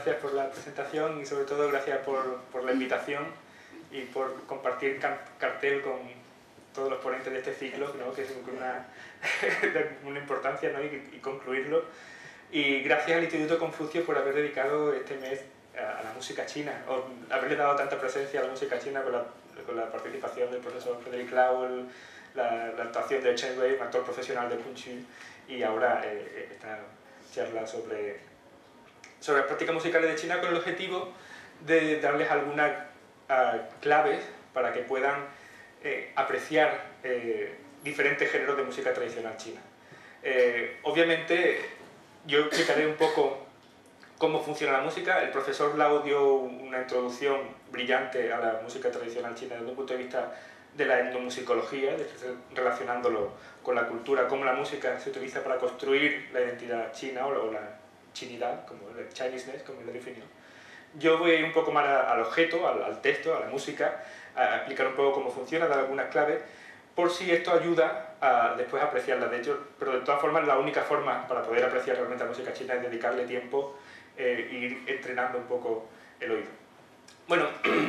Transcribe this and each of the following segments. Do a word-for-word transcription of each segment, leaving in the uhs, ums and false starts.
gracias por la presentación y sobre todo gracias por, por la invitación y por compartir cartel con todos los ponentes de este ciclo, ¿no? Que es una, una importancia, ¿no? y, y concluirlo. Y gracias al Instituto Confucio por haber dedicado este mes a, a la música china, o haberle dado tanta presencia a la música china con la, con la participación del profesor Frederick Lau, el, la, la actuación de Chen Wei, un actor profesional de Kung Fu, y ahora eh, esta charla sobre, sobre las prácticas musicales de China con el objetivo de darles algunas uh, claves para que puedan eh, apreciar eh, diferentes géneros de música tradicional china. Eh, obviamente yo explicaré un poco cómo funciona la música. El profesor Lau dio una introducción brillante a la música tradicional china desde un punto de vista de la etnomusicología, relacionándolo con la cultura, cómo la música se utiliza para construir la identidad china o la chinidad, como el Chineseness, como lo definió. Yo voy a ir un poco más al objeto, al, al texto, a la música, a explicar un poco cómo funciona, dar algunas claves, por si esto ayuda a después apreciarla. De hecho, pero de todas formas, la única forma para poder apreciar realmente la música china es dedicarle tiempo e ir entrenando un poco el oído. Bueno,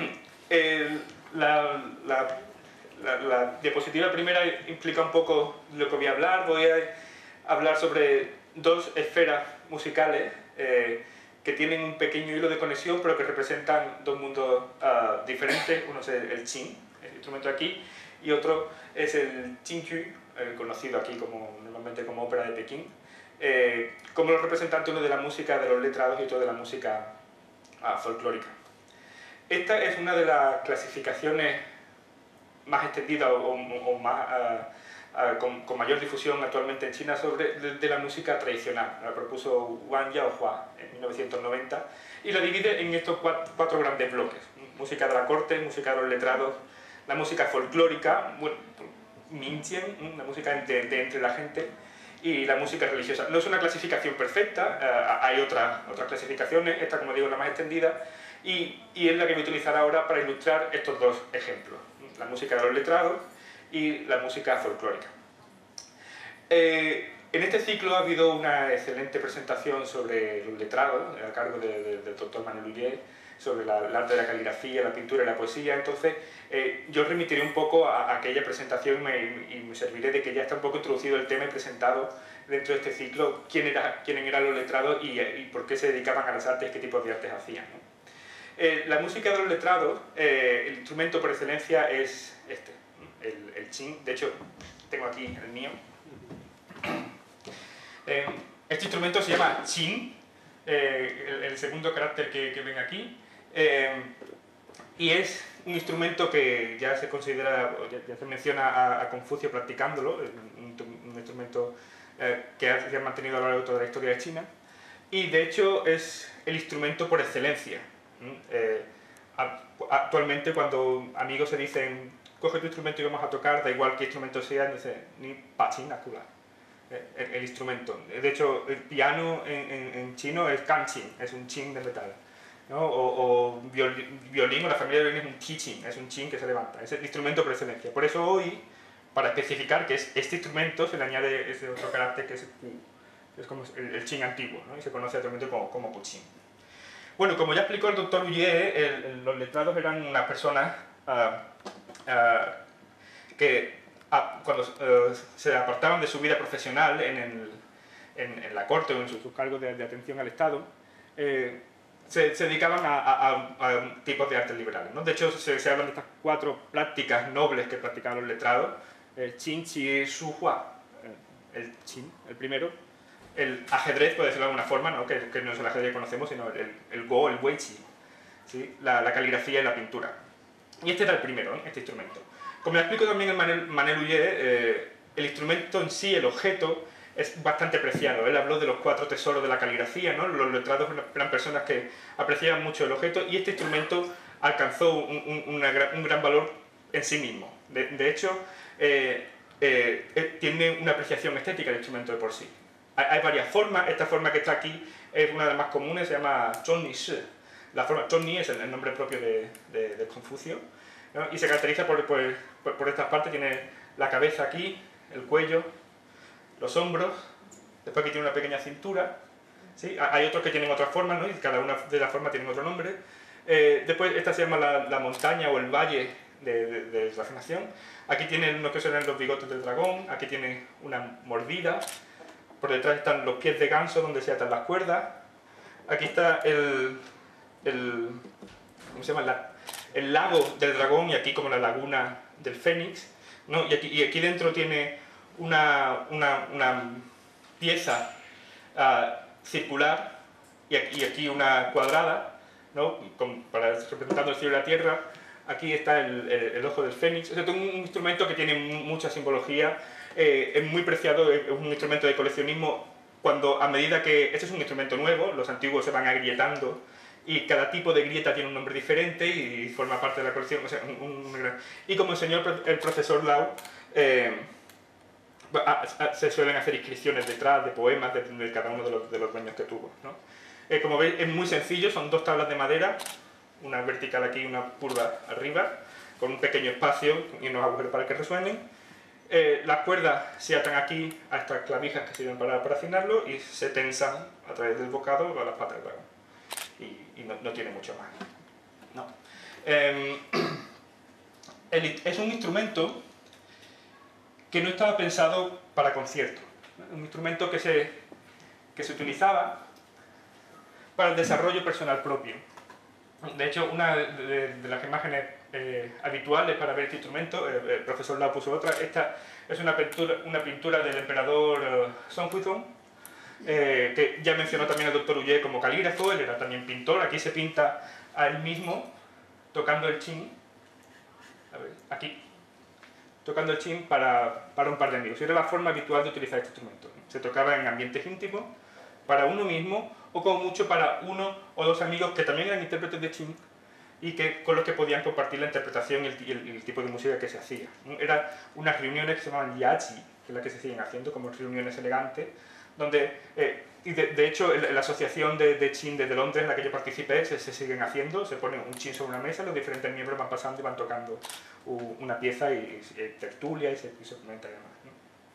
el, la, la, la, la diapositiva primera implica un poco lo que voy a hablar. Voy a hablar sobre dos esferas musicales eh, que tienen un pequeño hilo de conexión, pero que representan dos mundos uh, diferentes. Uno es el, el qin, el instrumento de aquí, y otro es el qingqu, eh, conocido aquí como, normalmente como ópera de Pekín, eh, como los representantes uno de la música de los letrados y otro de la música uh, folclórica. Esta es una de las clasificaciones más extendidas o, o, o más, uh, uh, con, con mayor difusión actualmente en China sobre de, de la música tradicional. La propuso Wang Yaohua en mil novecientos noventa y la divide en estos cuatro, cuatro grandes bloques: música de la corte, música de los letrados, la música folclórica, bueno, minjian, la música de, de entre la gente, y la música religiosa. No es una clasificación perfecta, uh, hay otras, otras clasificaciones, esta, como digo, es la más extendida, y, y es la que voy a utilizar ahora para ilustrar estos dos ejemplos: la música de los letrados y la música folclórica. Eh, en este ciclo ha habido una excelente presentación sobre los letrados, a cargo de, de, del doctor Manuel Uller, sobre la, el arte de la caligrafía, la pintura y la poesía. Entonces, eh, yo remitiré un poco a, a aquella presentación y me, y me serviré de que ya está un poco introducido el tema y presentado dentro de este ciclo quién era, quiénes eran los letrados y, y por qué se dedicaban a las artes, qué tipos de artes hacían, ¿no? Eh, la música de los letrados, eh, el instrumento por excelencia es este, el, el qin. De hecho, tengo aquí el mío. Eh, este instrumento se llama qin, eh, el, el segundo carácter que, que ven aquí, eh, y es un instrumento que ya se considera, ya, ya se menciona a, a Confucio practicándolo, un, un instrumento eh, que ha, se ha mantenido a lo largo de toda la historia de China, y de hecho es el instrumento por excelencia. Eh, actualmente, cuando amigos se dicen coge tu instrumento y vamos a tocar, da igual qué instrumento sea, dice ni pachin nakula, eh, el, el instrumento. De hecho, el piano en, en, en chino es kanqin, es un qin de metal, ¿no? O, o violín, violín, o la familia de violín es un qi-qin, es un qin que se levanta, es el instrumento por excelencia. Por eso hoy, para especificar que es este instrumento, se le añade ese otro carácter que es, es como el, el qin antiguo, ¿no? Y se conoce actualmente como, como puqin. Bueno, como ya explicó el doctor Uller, el, el, los letrados eran unas personas uh, uh, que uh, cuando uh, se apartaban de su vida profesional en, el, en, en la corte o en sus su cargos de, de atención al Estado, eh, se, se dedicaban a, a, a, a tipos de artes liberales, ¿no? De hecho, se, se hablan de estas cuatro prácticas nobles que practicaban los letrados: el qin, qi, shu, hua. El qin, el primero. El ajedrez, puede decirlo de alguna forma, ¿no? Que, que no es el ajedrez que conocemos, sino el, el go, el weiqi, ¿sí? la, la caligrafía y la pintura. Y este era el primero, ¿eh? Este instrumento. Como le explico también en Manuel, Manuel Uller, eh, el instrumento en sí, el objeto, es bastante preciado. Él habló de los cuatro tesoros de la caligrafía, ¿no? Los letrados eran personas que apreciaban mucho el objeto, y este instrumento alcanzó un, un, una, un gran valor en sí mismo. De, de hecho, eh, eh, tiene una apreciación estética el instrumento de por sí. Hay varias formas. Esta forma que está aquí es una de las más comunes, se llama Zhongni Shi. La forma Zhongni es el, el nombre propio de, de, de Confucio, ¿no? Y se caracteriza por, por, por, por estas partes. Tiene la cabeza aquí, el cuello, los hombros, después aquí tiene una pequeña cintura, ¿sí? Hay otros que tienen otras formas, ¿no? Y cada una de las formas tiene otro nombre. Eh, después esta se llama la, la montaña o el valle de, de, de la afinación. Aquí tiene unos que son los bigotes del dragón, aquí tiene una mordida, por detrás están los pies de ganso donde se atan las cuerdas, aquí está el, el, ¿cómo se llama? La, el lago del dragón y aquí como la laguna del fénix, ¿no? Y aquí, y aquí dentro tiene una, una, una pieza uh, circular y aquí, y aquí una cuadrada, ¿no? Con, para, representando el cielo y la tierra. Aquí está el, el, el ojo del fénix. O sea, es un instrumento que tiene mucha simbología, eh, es muy preciado, es un instrumento de coleccionismo. Cuando a medida que este es un instrumento nuevo, los antiguos se van agrietando y cada tipo de grieta tiene un nombre diferente y forma parte de la colección. O sea, un, un, y como enseñó el profesor Lau, eh, se suelen hacer inscripciones detrás de poemas de, de cada uno de los, de los dueños que tuvo, ¿no? Eh, como veis, es muy sencillo, son dos tablas de madera, una vertical aquí y una curva arriba, con un pequeño espacio y unos agujeros para que resuenen. Eh, las cuerdas se atan aquí a estas clavijas que sirven para, para afinarlo y se tensan a través del bocado a las patas del dragón. Y, y no, no tiene mucho más. No. Eh, el, es un instrumento que no estaba pensado para concierto. Un instrumento que se, que se utilizaba para el desarrollo personal propio. De hecho, una de, de, de las imágenes eh, habituales para ver este instrumento, eh, el profesor Lau puso otra, esta es una pintura, una pintura del emperador eh, Song Huizong, eh, que ya mencionó también el doctor Huillet como calígrafo, él era también pintor. Aquí se pinta a él mismo tocando el chin, a ver, aquí, tocando el chin para, para un par de amigos. Era la forma habitual de utilizar este instrumento. Se tocaba en ambientes íntimos, para uno mismo, o como mucho para uno o dos amigos que también eran intérpretes de chin y que, con los que podían compartir la interpretación y el, el, el tipo de música que se hacía. Eran unas reuniones que se llamaban yachi, que es la que se siguen haciendo, como reuniones elegantes, donde, eh, y de, de hecho, la asociación de, de chin desde Londres en la que yo participé se, se siguen haciendo, se pone un chin sobre una mesa, los diferentes miembros van pasando y van tocando una pieza y, y, y tertulia y se, y se comenta y demás, ¿no?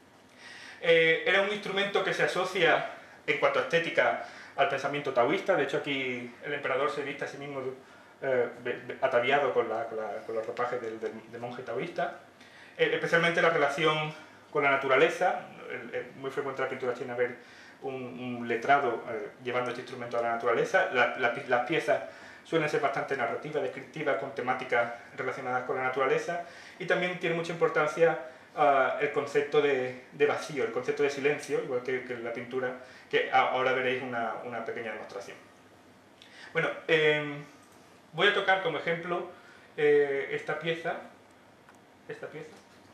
Eh, era un instrumento que se asocia en cuanto a estética al pensamiento taoísta. De hecho, aquí el emperador se viste a sí mismo eh, ataviado con, la, con, la, con los ropajes del, del, del monje taoísta. Eh, especialmente la relación con la naturaleza. Es muy frecuente en la pintura china ver un, un letrado eh, llevando este instrumento a la naturaleza. La, la, las piezas suelen ser bastante narrativas, descriptivas, con temáticas relacionadas con la naturaleza. Y también tiene mucha importancia Uh, el concepto de, de vacío, el concepto de silencio, igual que, que en la pintura, que ahora veréis una, una pequeña demostración. Bueno, eh, voy a tocar como ejemplo eh, esta pieza, esta pieza.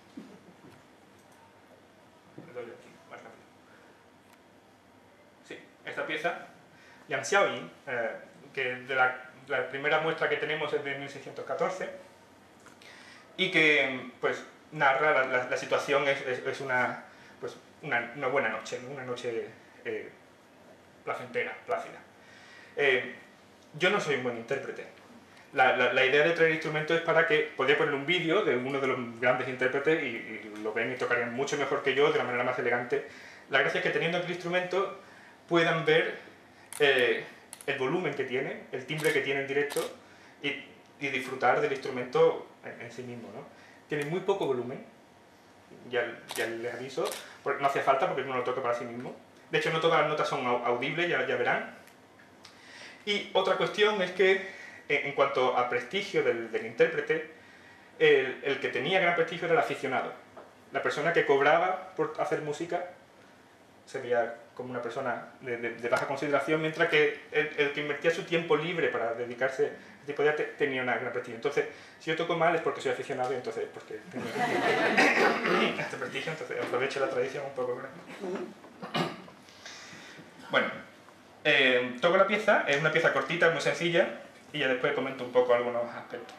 Le doy aquí, más rápido. Sí, esta pieza, Yang Xiaoyin, eh, que de la, la primera muestra que tenemos es de mil seiscientos catorce, y que, pues, narra la, la, la situación, es, es, es una, pues, una, una buena noche, ¿no? Una noche eh, placentera, plácida. Eh, yo no soy un buen intérprete. La, la, la idea de traer instrumentos es para que podría poner un vídeo de uno de los grandes intérpretes y, y lo ven y tocarían mucho mejor que yo, de la manera más elegante. La gracia es que teniendo aquí el instrumento puedan ver eh, el volumen que tiene, el timbre que tiene en directo y, y disfrutar del instrumento en, en sí mismo, ¿no? Tiene muy poco volumen, ya, ya les aviso, porque no hacía falta porque uno lo toca para sí mismo. De hecho, no todas las notas son audibles, ya, ya verán. Y otra cuestión es que, en cuanto a prestigio del, del intérprete, el, el que tenía gran prestigio era el aficionado. La persona que cobraba por hacer música se veía como una persona de, de, de baja consideración, mientras que el, el que invertía su tiempo libre para dedicarse a este tipo de arte tenía una gran prestigio. Entonces, si yo toco mal es porque soy aficionado y entonces porque tengo este prestigio, entonces aprovecho la tradición un poco. Bueno, eh, toco la pieza, es una pieza cortita, muy sencilla, y ya después comento un poco algunos aspectos.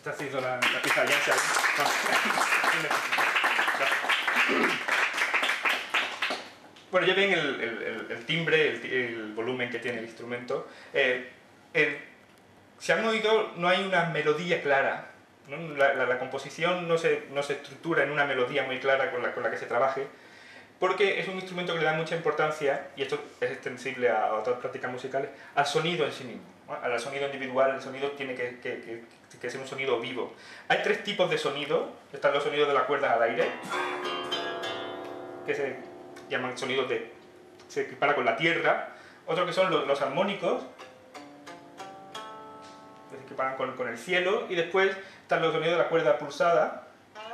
Esta ha sido la, la pieza ya. Bueno, ya ven el, el, el timbre, el, el volumen que tiene el instrumento. Eh, el, si han oído, no hay una melodía clara, ¿no? La, la, la composición no se, no se estructura en una melodía muy clara con la, con la que se trabaje, porque es un instrumento que le da mucha importancia, y esto es extensible a otras prácticas musicales, al sonido en sí mismo, ¿no? Al sonido individual. El sonido tiene que, que, que, que ser un sonido vivo. Hay tres tipos de sonido. Están los sonidos de las cuerdas al aire, que se llaman sonidos de... se equipara con la tierra. Otros que son los, los armónicos, que se equiparan con, con el cielo. Y después están los sonidos de la cuerda pulsada,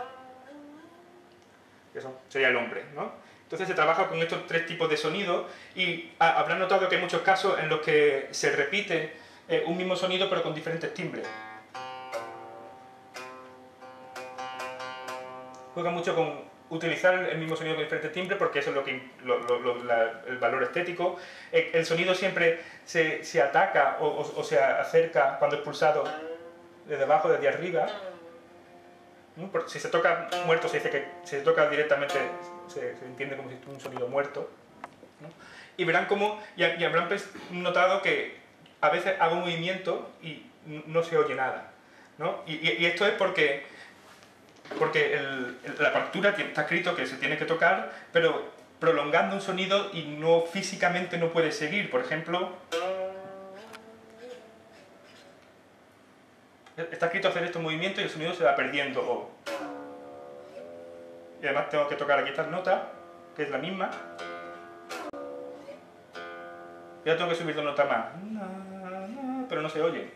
que son, sería el hombre, ¿no? Entonces se trabaja con estos tres tipos de sonido, y a, habrán notado que hay muchos casos en los que se repite eh, un mismo sonido pero con diferentes timbres. Juega mucho con utilizar el mismo sonido con diferentes timbres, porque eso es lo que, lo, lo, lo, la, el valor estético. El, el sonido siempre se, se ataca o, o, o se acerca cuando es pulsado desde abajo, desde arriba. Si se toca muerto, se dice que si se toca directamente se, se entiende como si fuera un sonido muerto, ¿no? Y verán cómo, y, y habrán notado que a veces hago un movimiento y no se oye nada, ¿no? Y, y, y esto es porque, porque el, la partitura está escrito que se tiene que tocar, pero prolongando un sonido y no físicamente no puede seguir. Por ejemplo, está escrito hacer estos movimientos y el sonido se va perdiendo. O... y además tengo que tocar aquí esta nota, que es la misma. Y ahora tengo que subir dos notas más. Pero no se oye.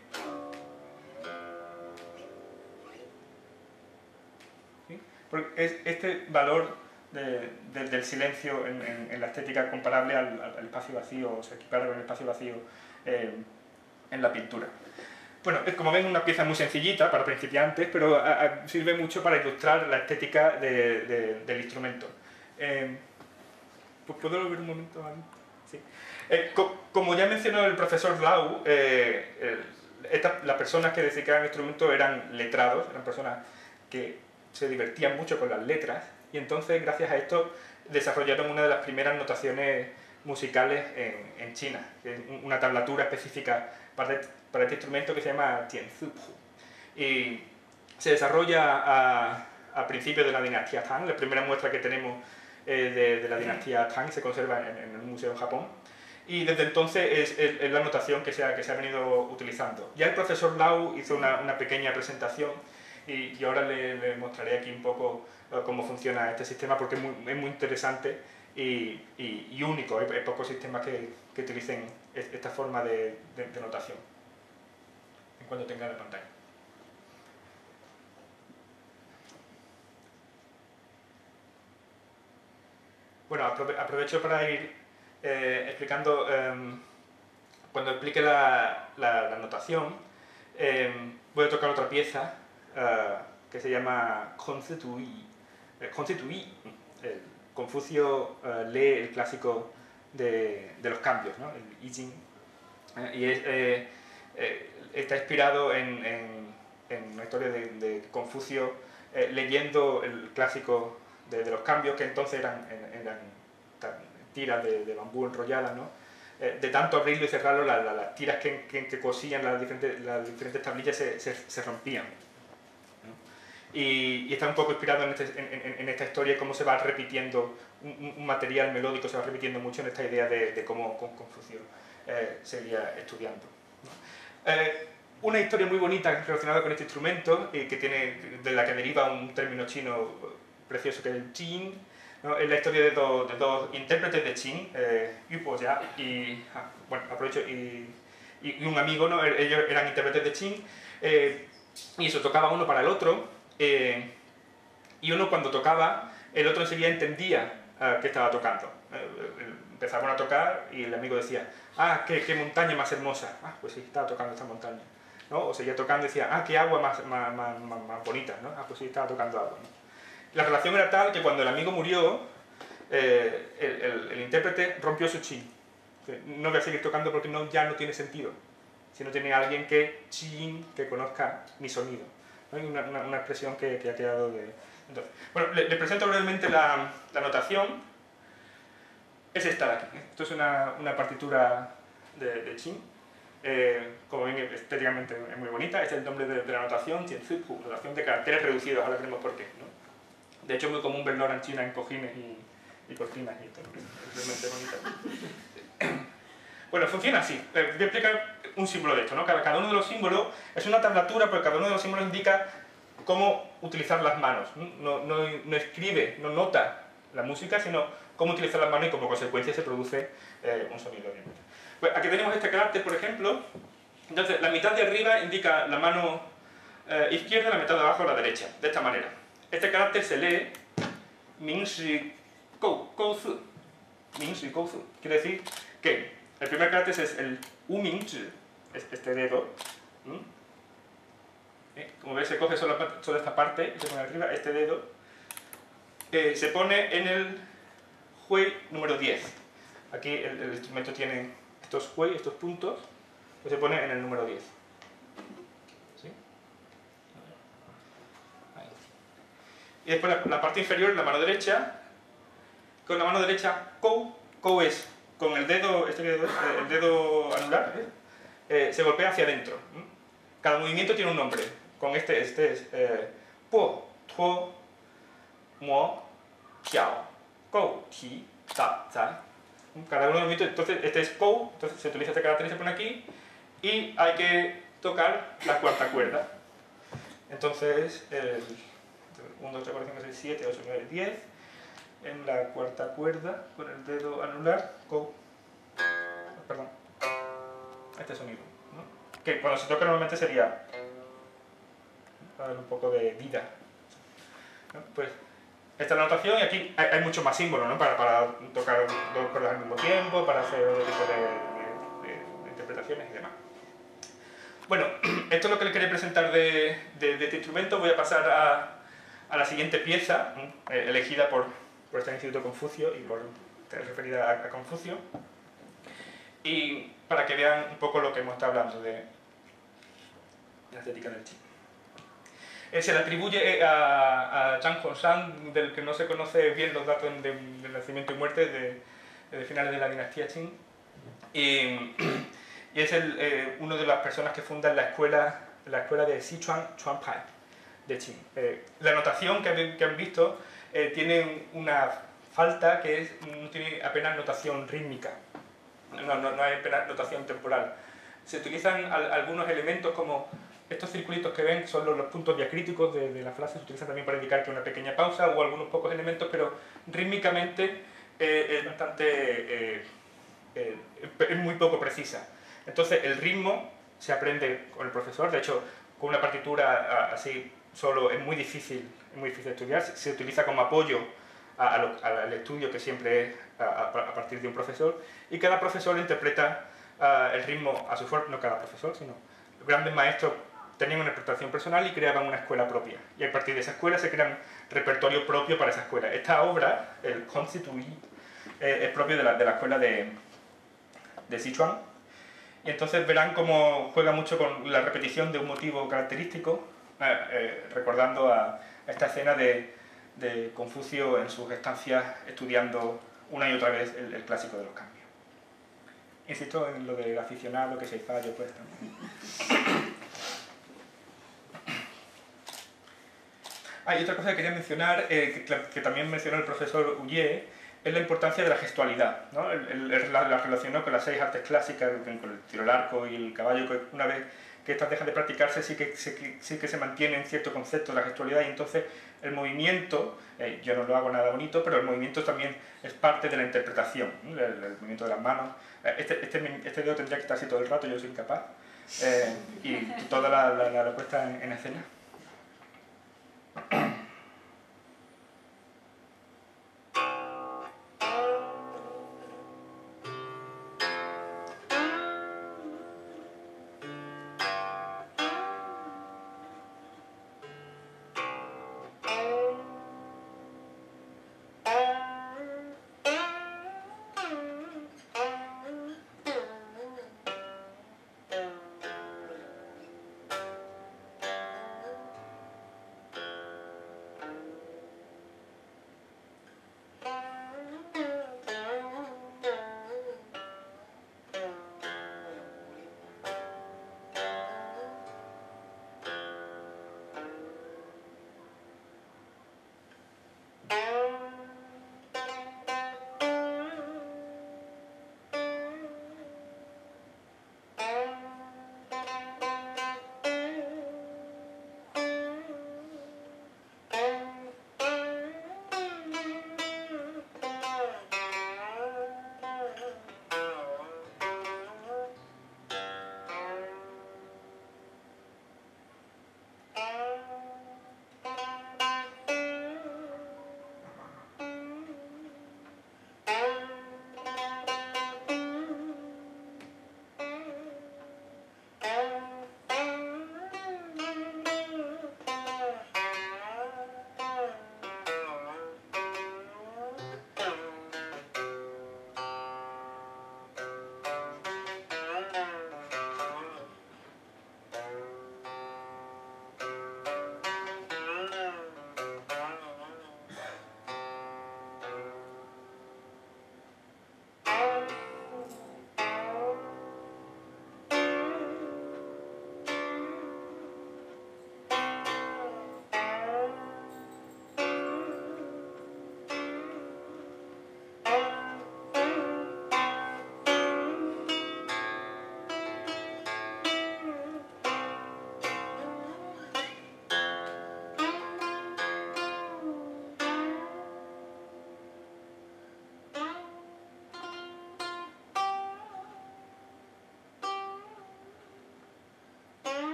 ¿Sí? Porque es este valor de, de, del silencio en, en, en la estética comparable al, al espacio vacío, o se equipara con el espacio vacío eh, en la pintura. Bueno, es como ven una pieza muy sencillita para principiantes, pero a, a, sirve mucho para ilustrar la estética de, de, del instrumento. Eh, pues, ¿puedo volver un momento a... sí. Eh, co como ya mencionó el profesor Lau, eh, eh, esta, las personas que dedicaban al instrumento eran letrados, eran personas que se divertían mucho con las letras, y entonces gracias a esto desarrollaron una de las primeras notaciones musicales en, en China, que es una tablatura específica para, para este instrumento que se llama Tianzipu. Y se desarrolla a, a principios de la dinastía Tang. La primera muestra que tenemos eh, de, de la dinastía Tang se conserva en, en un museo en Japón. Y desde entonces es, es, es la notación que se, ha, que se ha venido utilizando. Ya el profesor Lau hizo una, una pequeña presentación y, y ahora le, le mostraré aquí un poco uh, cómo funciona este sistema, porque es muy, es muy interesante y, y, y único. Hay, hay pocos sistemas que, que utilicen esta forma de, de, de notación. En cuanto tenga la pantalla. Bueno, aprovecho para ir eh, explicando, eh, cuando explique la, la, la notación, eh, voy a tocar otra pieza eh, que se llama Constituí. Eh, Constituí. Eh, Confucio eh, lee el clásico de, de los cambios, ¿no? El I Ching, eh, y es, eh, eh, está inspirado en, en, en una historia de, de Confucio eh, leyendo el clásico de, de los cambios, que entonces eran, eran tiras de, de bambú enrolladas, ¿no? Eh, de tanto abrirlo y cerrarlo, la, la, las tiras que, que, que cosían las diferentes, las diferentes tablillas se, se, se rompían, ¿no? Y, y está un poco inspirado en, este, en, en, en esta historia, cómo se va repitiendo un, un material melódico, se va repitiendo mucho en esta idea de, de cómo Confucio eh, seguía estudiando, ¿no? Eh, una historia muy bonita relacionada con este instrumento, eh, que tiene, de la que deriva un término chino precioso que es el Qin, ¿no? Es la historia de dos, de dos intérpretes de Qin, eh, Yu Po Ya y, ah, bueno, aprovecho, y, y, y un amigo, ¿no? Ellos eran intérpretes de Qin, eh, y eso, tocaba uno para el otro, eh, y uno cuando tocaba, el otro enseguida entendía uh, que estaba tocando. Eh, empezaban a tocar y el amigo decía, ah, qué, qué montaña más hermosa, ah, pues sí, estaba tocando esta montaña, ¿no? O seguía tocando y decía, ah, qué agua más, más, más, más, más bonita, ¿no? Ah, pues sí, estaba tocando agua, ¿no? La relación era tal que cuando el amigo murió, eh, el, el, el intérprete rompió su Qin. No voy a seguir tocando porque no, ya no tiene sentido. Si no tiene alguien que Qin, que conozca mi sonido, Hay una, una, una expresión que, que ha quedado de... Entonces, bueno, les le presento brevemente la, la notación. Es esta de aquí. Esto es una, una partitura de, de Qin. Eh, como ven, estéticamente es muy bonita. Este es el nombre de, de la notación, Jianzipu, notación de caracteres reducidos. Ahora veremos por qué, ¿no? De hecho, es muy común verlo ahora en China en cojines y, y cortinas y todo. Es realmente bonita. Bueno, funciona así. Eh, voy a explicar un símbolo de esto, ¿no? Cada, cada uno de los símbolos es una tablatura, porque cada uno de los símbolos indica cómo utilizar las manos. No, no, no escribe, no nota la música, sino cómo utilizar las manos y como consecuencia se produce eh, un sonido. Pues aquí tenemos este carácter, por ejemplo. Entonces, la mitad de arriba indica la mano eh, izquierda, la mitad de abajo la derecha, de esta manera. Este carácter se lee Ming Shi Gou Gou Zi. Ming Shi Gou Zi. Quiere decir que el primer carácter es el U Ming Zhi, este dedo. ¿Mm? ¿Eh? Como veis, se coge solo, solo esta parte y se pone arriba, este dedo. Eh, se pone en el Hui número diez. Aquí el, el instrumento tiene estos Hui, estos puntos, que se pone en el número diez. ¿Sí? Ahí. Y después la, la parte inferior, la mano derecha. Con la mano derecha, Kou, Kou es con el dedo, este dedo, el dedo anular, ¿eh? Eh, se golpea hacia adentro. Cada movimiento tiene un nombre. Con este, este es eh, Po, Tuo, Mo, Piao, Gou, Ti, Ta, Zai. Cada uno de los movimientos, entonces este es Kou, entonces se utiliza este carácter y se pone aquí, y hay que tocar la cuarta cuerda. Entonces, el uno, dos, tres, cuatro, cinco, seis, siete, ocho, nueve, diez. En la cuarta cuerda, con el dedo anular, Kou, perdón, este sonido, ¿no? Que cuando se toca normalmente sería para darle un poco de vida, ¿no? Pues esta es la notación y aquí hay, hay muchos más símbolos, ¿no? Para, para tocar dos cuerdas al mismo tiempo, para hacer otro tipo de, de, de, de interpretaciones y demás. Bueno, esto es lo que les quería presentar de, de, de este instrumento. Voy a pasar a, a la siguiente pieza, eh, elegida por, por este Instituto Confucio y por referida a, a Confucio. Y para que vean un poco lo que hemos estado hablando de, de la estética del Qin. Eh, se le atribuye a, a Zhang Hongshan, del que no se conoce bien los datos de, de nacimiento y muerte, de, de finales de la dinastía Qin. Y, y es el, eh, uno de las personas que fundan la escuela, la escuela de Sichuan Chuanpai de Qin. Eh, la notación que, que han visto eh, tiene una falta que es, no tiene apenas notación rítmica. No, no, no hay apenas notación temporal. Se utilizan al, algunos elementos como estos circulitos que ven, son los, los puntos diacríticos de, de la frase, se utilizan también para indicar que una pequeña pausa o algunos pocos elementos, pero rítmicamente eh, es bastante, eh, eh, es muy poco precisa. Entonces el ritmo se aprende con el profesor, de hecho con una partitura así solo es muy difícil, es muy difícil estudiar, se, se utiliza como apoyo a, a lo, al estudio que siempre es a, a, a partir de un profesor, y cada profesor interpreta uh, el ritmo a su forma, no cada profesor, sino los grandes maestros tenían una interpretación personal y creaban una escuela propia, y a partir de esa escuela se crean repertorio propio para esa escuela. Esta obra, el Constituí, eh, es propio de la, de la escuela de, de Sichuan, y entonces verán cómo juega mucho con la repetición de un motivo característico, eh, eh, recordando a esta escena de, de Confucio en sus estancias estudiando una y otra vez el, el clásico de los cambios. Insisto en lo del aficionado, que se fallo, pues también. Ah, y otra cosa que quería mencionar, eh, que, que también mencionó el profesor Huye, es la importancia de la gestualidad, ¿no? El, el, el, la, la relacionó con las seis artes clásicas, con el tiro al arco y el caballo, que una vez que estas dejan de practicarse sí que, sí que, sí que se mantiene en cierto concepto de la gestualidad, y entonces el movimiento, eh, yo no lo hago nada bonito, pero el movimiento también es parte de la interpretación, ¿no? el, el movimiento de las manos. Este, este, este dedo tendría que estar así todo el rato, yo soy incapaz, eh, y toda la, la, la, la puesta en, en escena.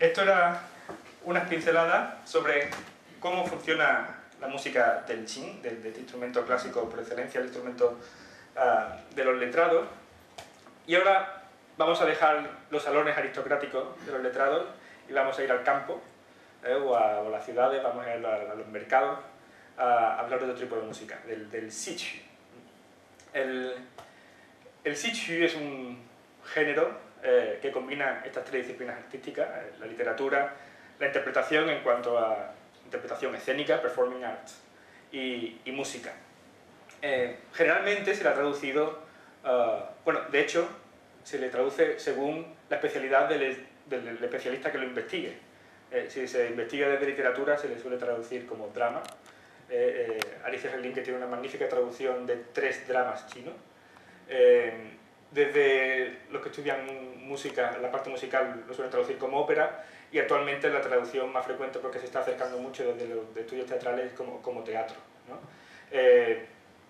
esto era unas pinceladas sobre cómo funciona la música del qin, del, del instrumento clásico por excelencia, el instrumento uh, de los letrados. Y ahora vamos a dejar los salones aristocráticos de los letrados y vamos a ir al campo, eh, o, a, o a las ciudades, vamos a ir a, a los mercados a hablar de otro tipo de música, del, del sichu. El, el sichu es un género eh, que combina estas tres disciplinas artísticas, eh, la literatura, la interpretación en cuanto a interpretación escénica, performing arts, y, y música. Eh, generalmente se le ha traducido, uh, bueno, de hecho, se le traduce según la especialidad del, del, del especialista que lo investigue. Eh, si se investiga desde literatura se le suele traducir como drama. Eh, eh, Alicia Gerlin, que tiene una magnífica traducción de tres dramas chinos. Eh, desde los que estudian música, la parte musical lo suelen traducir como ópera, y actualmente la traducción más frecuente, porque se está acercando mucho desde los de estudios teatrales, como, como teatro, ¿no? Eh,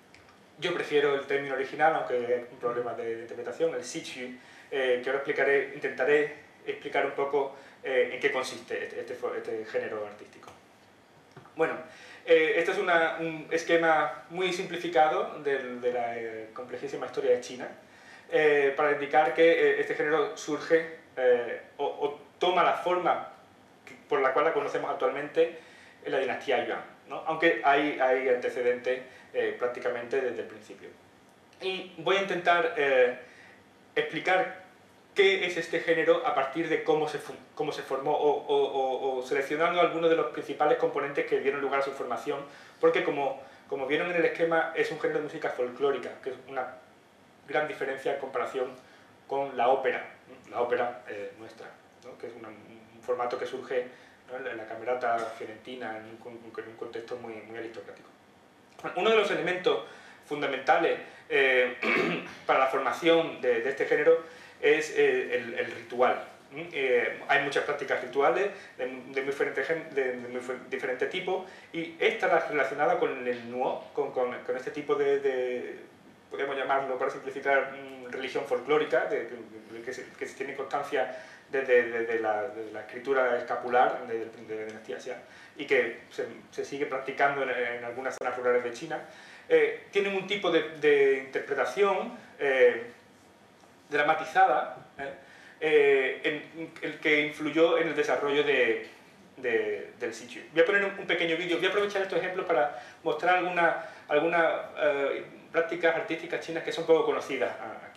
yo prefiero el término original, aunque hay un problema de, de interpretación, el sichu, eh, que ahora explicaré, intentaré explicar un poco eh, en qué consiste este, este, este género artístico. Bueno, eh, este es una, un esquema muy simplificado de, de la eh, complejísima historia de China, eh, para indicar que eh, este género surge eh, o, o toma la forma que, por la cual la conocemos actualmente en la dinastía Yuan, ¿no? Aunque hay, hay antecedentes eh, prácticamente desde el principio. Y voy a intentar eh, explicar qué es este género a partir de cómo se, cómo se formó, o, o, o, o seleccionando algunos de los principales componentes que dieron lugar a su formación, porque como, como vieron en el esquema, es un género de música folclórica, que es una gran diferencia en comparación con la ópera, la ópera eh, nuestra, ¿no? Que es una, un formato que surge, ¿no?, en la camerata fiorentina, en un, en un contexto muy, muy aristocrático. Uno de los elementos fundamentales eh, para la formación de, de este género es eh, el, el ritual. Eh, hay muchas prácticas rituales de, de, muy, diferente, de, de muy diferente tipo, y esta es relacionada con el nuo, con, con, con este tipo de, de, podemos llamarlo, para simplificar, religión folclórica, de, de, de, que, se, que se tiene constancia desde de, de la, de la escritura escapular de, de, de dinastía Xia, y que se, se sigue practicando en, en algunas zonas rurales de China. Eh, tienen un tipo de, de interpretación eh, dramatizada, eh, eh, en, el que influyó en el desarrollo de, de, del sichu. Voy a poner un, un pequeño vídeo, voy a aprovechar estos ejemplos para mostrar algunas alguna, eh, prácticas artísticas chinas que son poco conocidas aquí.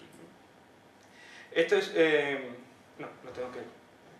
Esto es... Eh, no, no tengo que...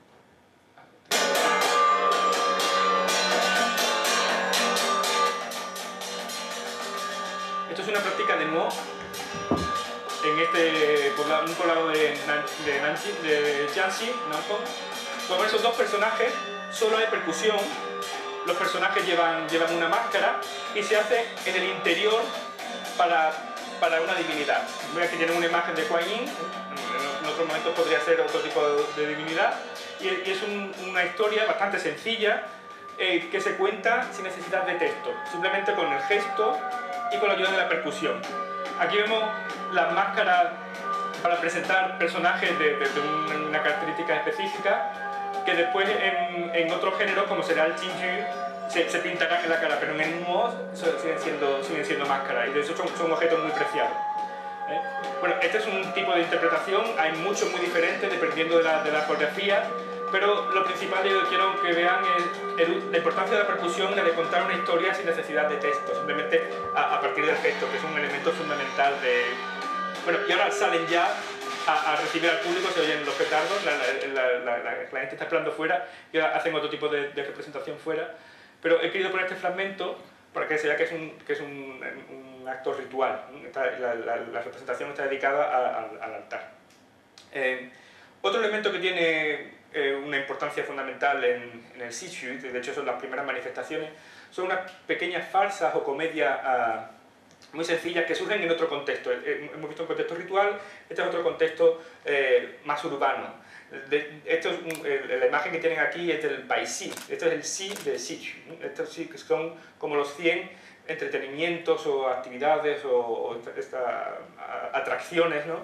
Esto es una práctica de nuo en este poblado, un poblado de, de, Nancy, de Jiangxi, Nantong. Con esos dos personajes solo hay percusión, los personajes llevan, llevan una máscara y se hace en el interior para, para una divinidad. Vean que tienen una imagen de Kuan Yin, en otros momentos podría ser otro tipo de, de divinidad, y, y es un, una historia bastante sencilla eh, que se cuenta sin necesidad de texto, simplemente con el gesto y con la ayuda de la percusión. Aquí vemos las máscaras para presentar personajes de, de, de una característica específica, que después en, en otros géneros, como será el Qingyu, se, se pintarán en la cara, pero en el nuo siguen siendo, siguen siendo máscaras, y de hecho son, son objetos muy preciados. ¿Eh? Bueno, este es un tipo de interpretación, hay muchos muy diferentes dependiendo de la, de la coreografía, pero lo principal que quiero que vean es el, la importancia de la percusión, de contar una historia sin necesidad de texto, simplemente a, a partir del gesto, que es un elemento fundamental de... Bueno, y ahora salen ya a, a recibir al público, se oyen los petardos, la, la, la, la, la gente está esperando fuera, y ahora hacen otro tipo de, de representación fuera, pero he querido poner este fragmento para que se vea que es un, que es un, un acto ritual. Esta, la, la, la representación está dedicada a, a, al altar. Eh, otro elemento que tiene eh, una importancia fundamental en, en el sichu, de hecho son las primeras manifestaciones, son unas pequeñas farsas o comedias uh, muy sencillas que surgen en otro contexto. Eh, hemos visto un contexto ritual, este es otro contexto eh, más urbano. De, esto es un, el, la imagen que tienen aquí es del Baixi, esto es el Si de Sichu. Estos sí que son como los cien entretenimientos o actividades o, o esta, esta, a, atracciones, ¿no?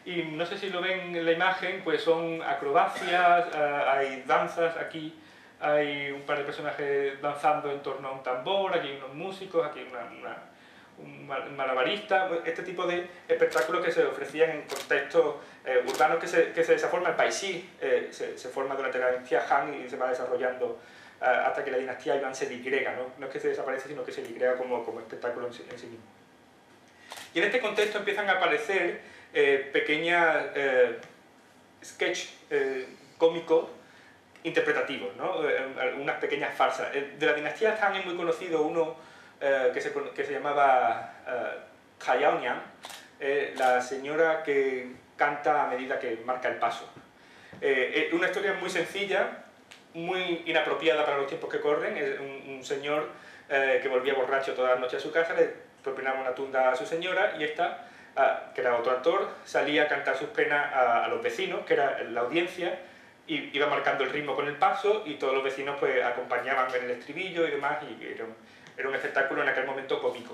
y no sé si lo ven en la imagen, pues son acrobacias, hay danzas aquí, hay un par de personajes danzando en torno a un tambor, aquí hay unos músicos, aquí hay una, una, un malabarista, este tipo de espectáculos que se ofrecían en contextos eh, urbanos que se, que se, se forma el paisí, eh, se, se forma durante la dinastía Han y se va desarrollando eh, hasta que la dinastía Yuan se digrega, ¿no? No es que se desaparece, sino que se digrega como, como espectáculo en sí, en sí mismo. Y en este contexto empiezan a aparecer eh, pequeñas eh, sketch eh, cómicos interpretativos, ¿no? Eh, unas pequeñas farsas. De la dinastía Han es muy conocido uno eh, que, se, que se llamaba eh, Hayao Niang, eh, la señora que canta a medida que marca el paso. Eh, una historia muy sencilla, muy inapropiada para los tiempos que corren. Es un, un señor eh, que volvía borracho toda la noche a su casa, le propinaba una tunda a su señora y esta, uh, que era otro actor, salía a cantar sus penas a, a los vecinos, que era la audiencia, y iba marcando el ritmo con el paso y todos los vecinos pues acompañaban en el estribillo y demás, y era un, era un espectáculo en aquel momento cómico.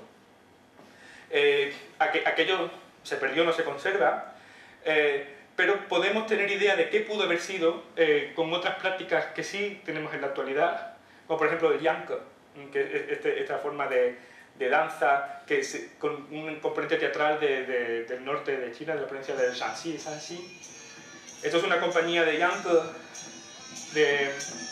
Eh, aqu aquello se perdió, no se conserva, eh, pero podemos tener idea de qué pudo haber sido eh, con otras prácticas que sí tenemos en la actualidad, como por ejemplo el yanke, que es este, esta forma de, de danza que se, con un componente teatral de, de, del norte de China, de la provincia del Shanxi, Shanxi. Esto es una compañía de yanke de,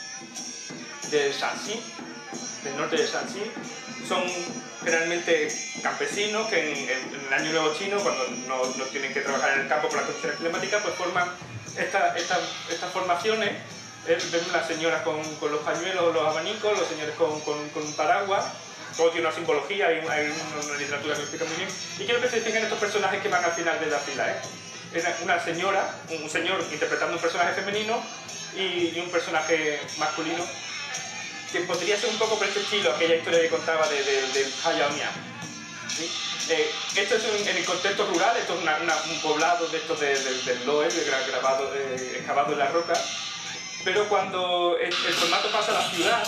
de Shanxi, del norte de Shanxi. Son generalmente campesinos que en, en, en el Año Nuevo Chino, cuando no, no tienen que trabajar en el campo por las condiciones climáticas, pues forman esta, esta, estas formaciones. Eh, ven las señoras con, con los pañuelos, los abanicos, los señores con, con, con un paraguas. Todo tiene una simbología, hay una, hay una literatura que lo explica muy bien. Y quiero que se fijen estos personajes que van al final de la fila, ¿eh? Una señora, un señor interpretando un personaje femenino y, y un personaje masculino, que podría ser un poco por este estilo, aquella historia que contaba de, de, de Hayao Niang, ¿sí? Eh, esto es un, en el contexto rural, esto es una, una, un poblado de estos de, de, del Loe, de grabado, eh, excavado en la roca, pero cuando el, el formato pasa a la ciudad,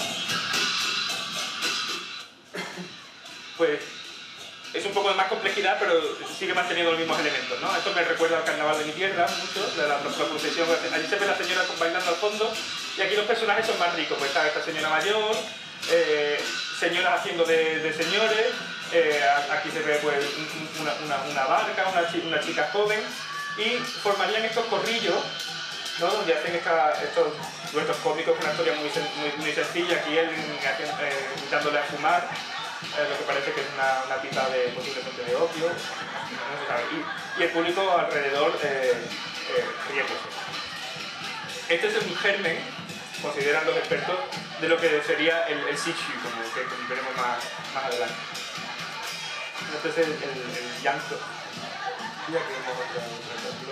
pues es un poco de más complejidad, pero sigue manteniendo los mismos elementos, ¿no? Esto me recuerda al carnaval de mi tierra mucho, la, la, la procesión. Allí se ve la señora bailando al fondo, y aquí los personajes son más ricos, pues está esta señora mayor, eh, señoras haciendo de, de señores, eh, aquí se ve pues una, una, una barca, una, chi, una chica joven, y formarían estos corrillos, ¿no? Donde hacen esta, estos duetos cómicos, una historia muy, muy, muy sencilla, aquí él eh, invitándole a fumar, Eh, lo que parece que es una, una pipa de, posiblemente de opio, no se sabe, y, y el público alrededor eh, eh, riéndose. Este es un germen, consideran los expertos, de lo que sería el, el Sichu, como que como veremos más, más adelante. Este es el, el, el llanto. Y aquí vemos otro ejemplo.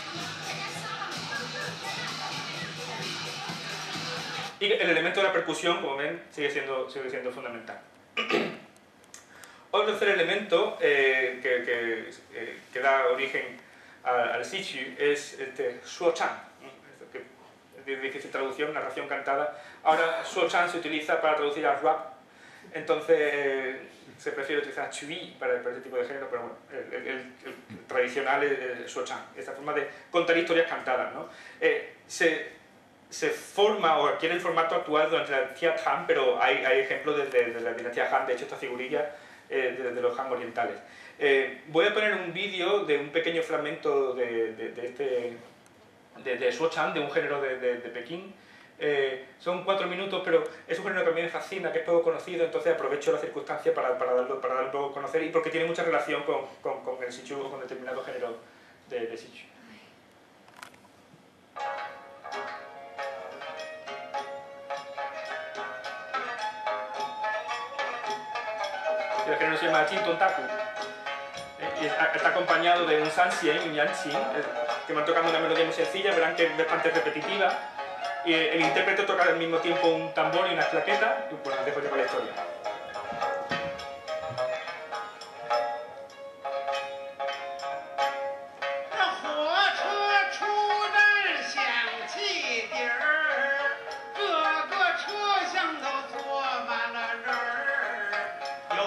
Y el elemento de la percusión, como ven, sigue siendo, sigue siendo fundamental. Otro tercer elemento eh, que, que, eh, que da origen al, al Sichu es este Shuo-chan, que es de difícil traducción, narración cantada. Ahora Shuo-chan se utiliza para traducir al rap, entonces eh, se prefiere utilizar Chui para, para este tipo de género, pero bueno, el, el, el, el tradicional es el Shuo-chan, esta forma de contar historias cantadas, ¿no? Eh, se, se forma o adquiere el formato actual durante la dinastía Han, pero hay, hay ejemplos desde de la dinastía Han, de hecho esta figurilla eh, de, de los Han orientales. Eh, voy a poner un vídeo de un pequeño fragmento de, de, de este de, de Shuo-chan, de un género de, de, de Pekín. Eh, son cuatro minutos, pero es un género que a mí me fascina, que es poco conocido, entonces aprovecho la circunstancia para, para, darlo, para darlo poco a conocer, y porque tiene mucha relación con, con, con el Sichu o con determinado género de, de Sichu. El género se llama Chintontaku. Eh, está acompañado de un Sanxian y un Yanxin, eh, que van tocando una melodía muy sencilla, verán que es bastante repetitiva. Y el intérprete toca al mismo tiempo un tambor y una claqueta, y pues os dejo ya con la historia.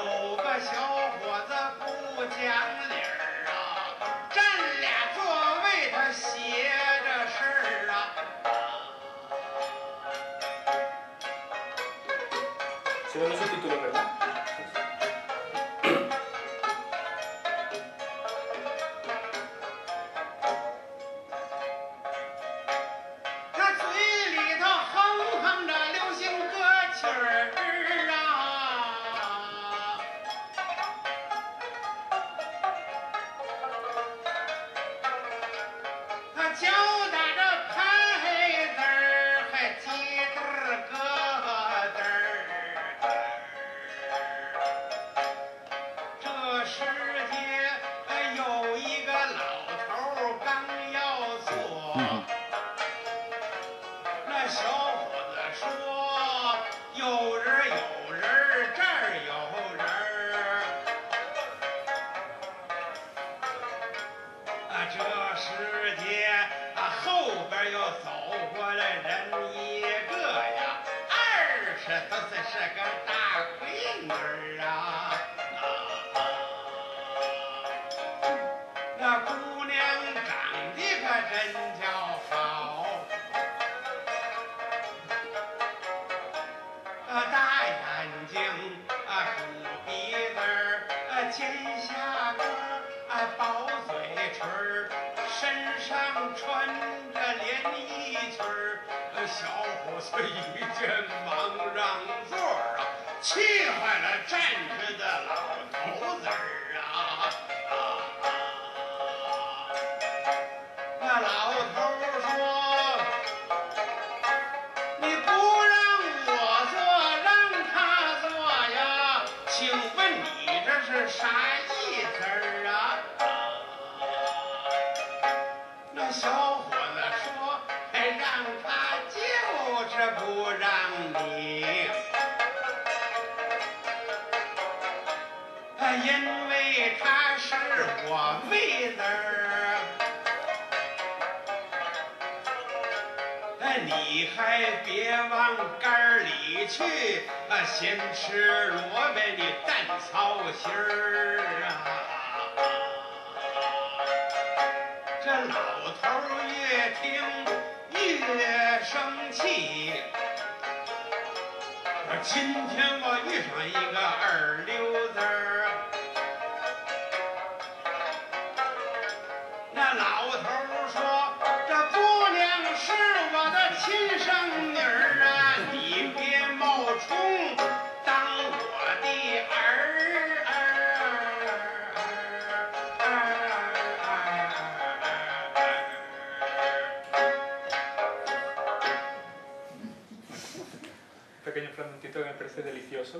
小伙子不讲理儿啊，咱俩作为 Se ven los subtítulos, ¿verdad? Pequeño fragmentito que me parece delicioso.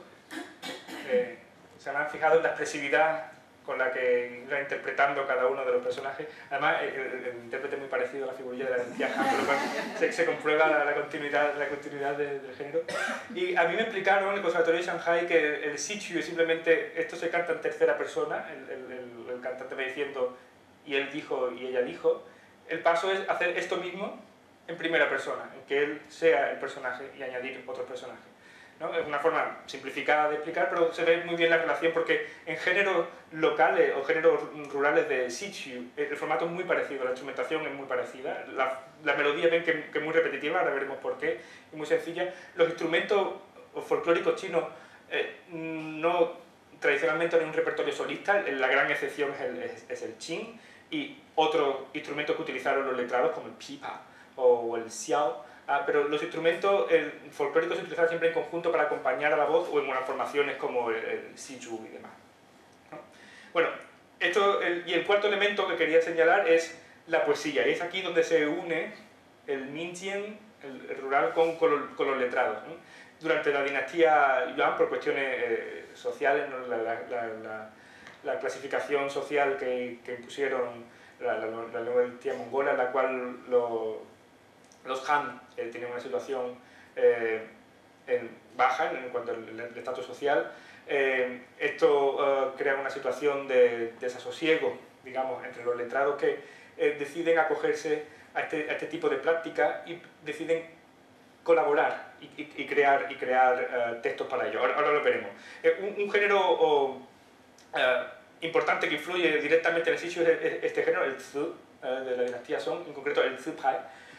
Eh, se me han fijado en la expresividad con la que iba interpretando cada uno de los personajes. Además, el, el, el intérprete es muy parecido a la figurilla de la dinastía Han, por lo cual se, se comprueba la, la continuidad, la continuidad de, del género. Y a mí me explicaron en el Conservatorio de Shanghai que el Sichu es simplemente, esto se canta en tercera persona, el, el, el, el cantante va diciendo y él dijo y ella dijo. El paso es hacer esto mismo en primera persona, en que él sea el personaje y añadir otros personajes, ¿no? Es una forma simplificada de explicar, pero se ve muy bien la relación porque en géneros locales o géneros rurales de Sichu el formato es muy parecido, la instrumentación es muy parecida, la, la melodía ven que, que es muy repetitiva, ahora veremos por qué, y muy sencilla. Los instrumentos folclóricos chinos eh, no tradicionalmente no hay un repertorio solista, la gran excepción es el, es, es el qin, y otros instrumentos que utilizaron los letrados como el pipa o el xiao, ah, pero los instrumentos el, folclóricos se utilizaban siempre en conjunto para acompañar a la voz o en unas formaciones como el, el sichu y demás, ¿no? Bueno, esto, el, y el cuarto elemento que quería señalar es la poesía, y es aquí donde se une el minjian, el, el rural, con, con, los, con los letrados, ¿no? Durante la dinastía Yuan, por cuestiones eh, sociales, ¿no? la, la, la, la, la clasificación social que, que impusieron la, la, la nueva dinastía mongola, en la cual lo, los Han eh, tenían una situación eh, en baja en cuanto al estatus social. Eh, esto eh, crea una situación de desasosiego, digamos, entre los letrados que eh, deciden acogerse a este, a este tipo de prácticas y deciden colaborar y, y, y crear, y crear uh, textos para ello. Ahora, ahora lo veremos. Eh, un, un género oh, uh, importante que influye directamente en el sitio es este género, el Zi, uh, de la dinastía Song, en concreto el Zi Pai,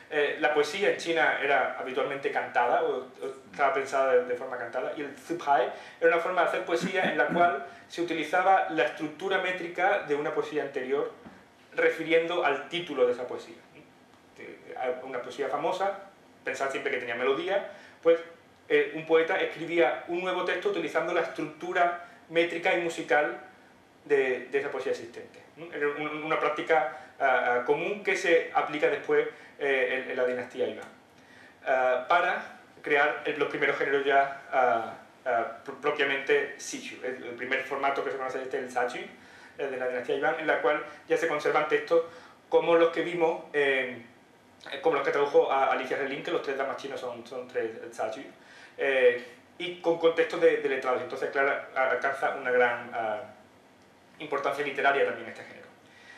Eh, la poesía en China era habitualmente cantada, o, o estaba pensada de, de forma cantada, y el zipai era una forma de hacer poesía en la cual se utilizaba la estructura métrica de una poesía anterior, refiriendo al título de esa poesía. Una poesía famosa, pensad siempre que tenía melodía, pues eh, un poeta escribía un nuevo texto utilizando la estructura métrica y musical de, de esa poesía existente. Era una práctica uh, común que se aplica después eh, en, en la dinastía Yuan, uh, para crear los primeros géneros ya uh, uh, propiamente Sichu. El, el primer formato que se conoce este es el Sachu, de la dinastía Yuan, en la cual ya se conservan textos como los que vimos, eh, como los que tradujo a Alicia Relin, que los tres dramas chinos son, son tres Sachu, eh, y con contextos de, de letrados. Entonces, claro, alcanza una gran uh, importancia literaria también este género.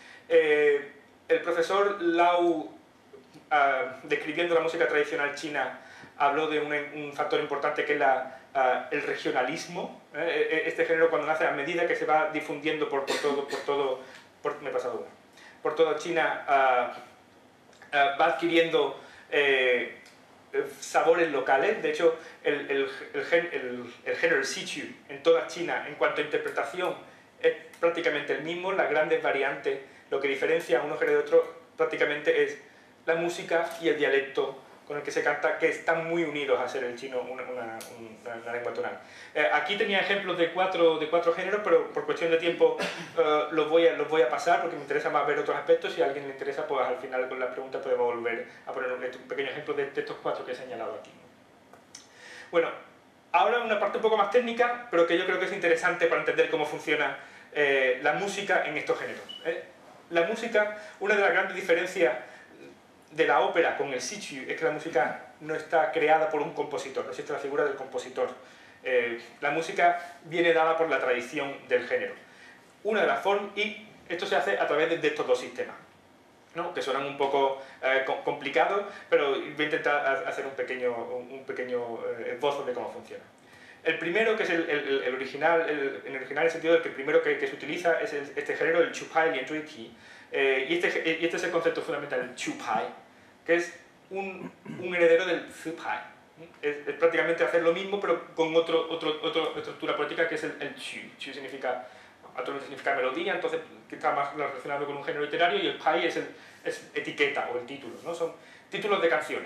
Eh, el profesor Lau, uh, describiendo la música tradicional china, habló de un, un factor importante que es la, uh, el regionalismo. ¿eh? Este género, cuando nace, a medida que se va difundiendo por, por todo, por todo por, me he pasado una, por toda China, uh, uh, va adquiriendo eh, sabores locales. De hecho, el, el, el, el, el género el Sichu en toda China, en cuanto a interpretación, es prácticamente el mismo. Las grandes variantes, lo que diferencia a uno género de otro, prácticamente es la música y el dialecto con el que se canta, que están muy unidos a ser el chino una, una, una, una lengua tonal. Eh, aquí tenía ejemplos de cuatro, de cuatro géneros, pero por cuestión de tiempo eh, los, voy a, los voy a pasar porque me interesa más ver otros aspectos. Si a alguien le interesa, pues al final con las preguntas podemos volver a poner un, un pequeño ejemplo de, de estos cuatro que he señalado aquí. Bueno, ahora una parte un poco más técnica, pero que yo creo que es interesante para entender cómo funciona eh, la música en estos géneros. ¿eh? La música, una de las grandes diferencias de la ópera con el Sichu es que la música no está creada por un compositor, no existe la figura del compositor. Eh, la música viene dada por la tradición del género. Una de las formas, y esto se hace a través de, de estos dos sistemas, ¿no? Que suenan un poco eh, complicados, pero voy a intentar hacer un pequeño, un pequeño eh, esbozo de cómo funciona. El primero, que es el, el, el original, el, en el original en el sentido de que el primero que, que se utiliza es el, este género, el Chupai Lian Zhui Ti, eh, y, este, y este es el concepto fundamental, el Chupai, que es un, un heredero del Zipai. Es, es prácticamente hacer lo mismo, pero con otro, otro, otra estructura poética que es el, el Chu. Chu significa, actualmente significa melodía, entonces que está más relacionado con un género literario, y el Pai es, el, es etiqueta o el título, ¿no? Son títulos de canciones,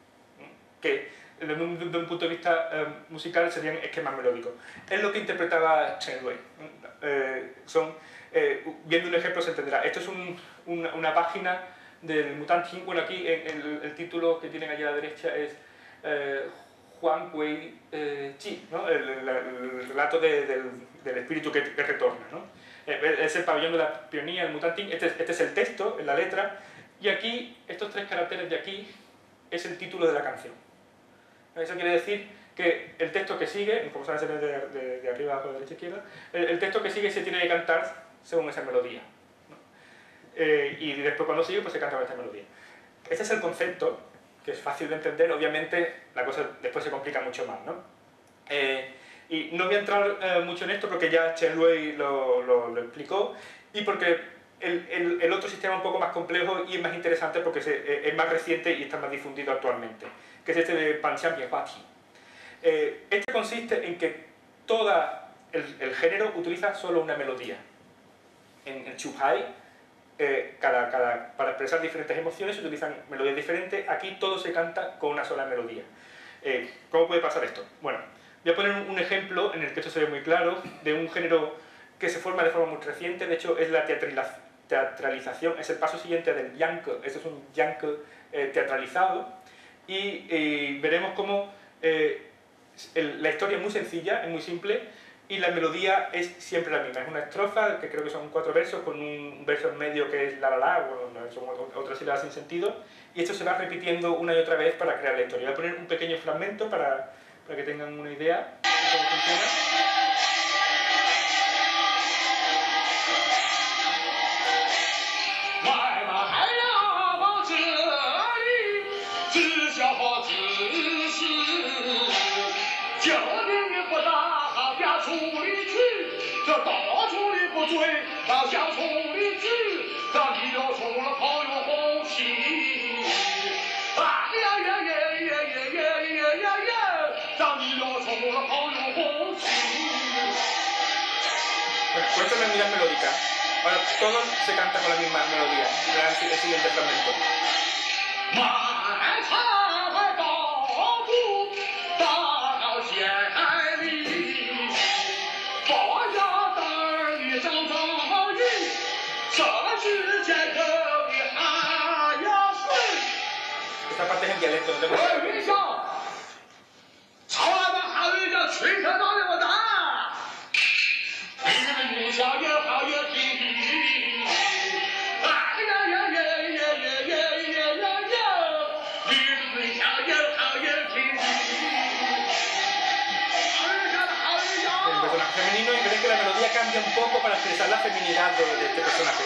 que desde un, desde un punto de vista eh, musical serían esquemas melódicos. Es lo que interpretaba Chen Lue. Eh, son, eh, viendo un ejemplo se entenderá. Esto es un, una, una página del Mutanting. Bueno, aquí en, en el, el título que tienen allí a la derecha es eh, Juan Wei eh, Ji, ¿no? el, el, el relato de, del, del espíritu que, que retorna, ¿no? Eh, es el pabellón de la pionía, el Mutanting. Este, este es el texto, en la letra, y aquí, estos tres caracteres de aquí, es el título de la canción. Eso quiere decir que el texto que sigue, como saben de, de, de arriba abajo, de derecha a izquierda, el, el texto que sigue se tiene que cantar según esa melodía, ¿no? Eh, y después cuando sigue, pues se canta con esta melodía. Este es el concepto, que es fácil de entender. Obviamente la cosa después se complica mucho más, ¿no? Eh, y no voy a entrar eh, mucho en esto porque ya Chen Lue lo, lo, lo explicó, y porque el, el, el otro sistema es un poco más complejo y es más interesante porque se, es más reciente y está más difundido actualmente, que es este de Panxiang Pianhuati. Eh, este consiste en que todo el, el género utiliza solo una melodía. En el Chupai, eh, cada, cada, para expresar diferentes emociones se utilizan melodías diferentes. Aquí todo se canta con una sola melodía. Eh, ¿Cómo puede pasar esto? Bueno, voy a poner un, un ejemplo en el que esto se ve muy claro, de un género que se forma de forma muy reciente. De hecho, es la teatralización, es el paso siguiente del yanke. Esto es un yanke eh, teatralizado. Y, y veremos cómo eh, el, la historia es muy sencilla, es muy simple, y la melodía es siempre la misma. Es una estrofa, que creo que son cuatro versos, con un verso en medio que es la la la, bueno, son otras sílabas sin sentido, y esto se va repitiendo una y otra vez para crear la historia. Voy a poner un pequeño fragmento para, para que tengan una idea de cómo funciona. Bueno, por esto es la unidad melódica. Ahora todo se canta con la misma melodía. Vean el siguiente fragmento. Esta parte es en dialecto, no tengo que el personaje femenino, y veréis que la melodía cambia un poco para expresar la feminidad de, de este personaje.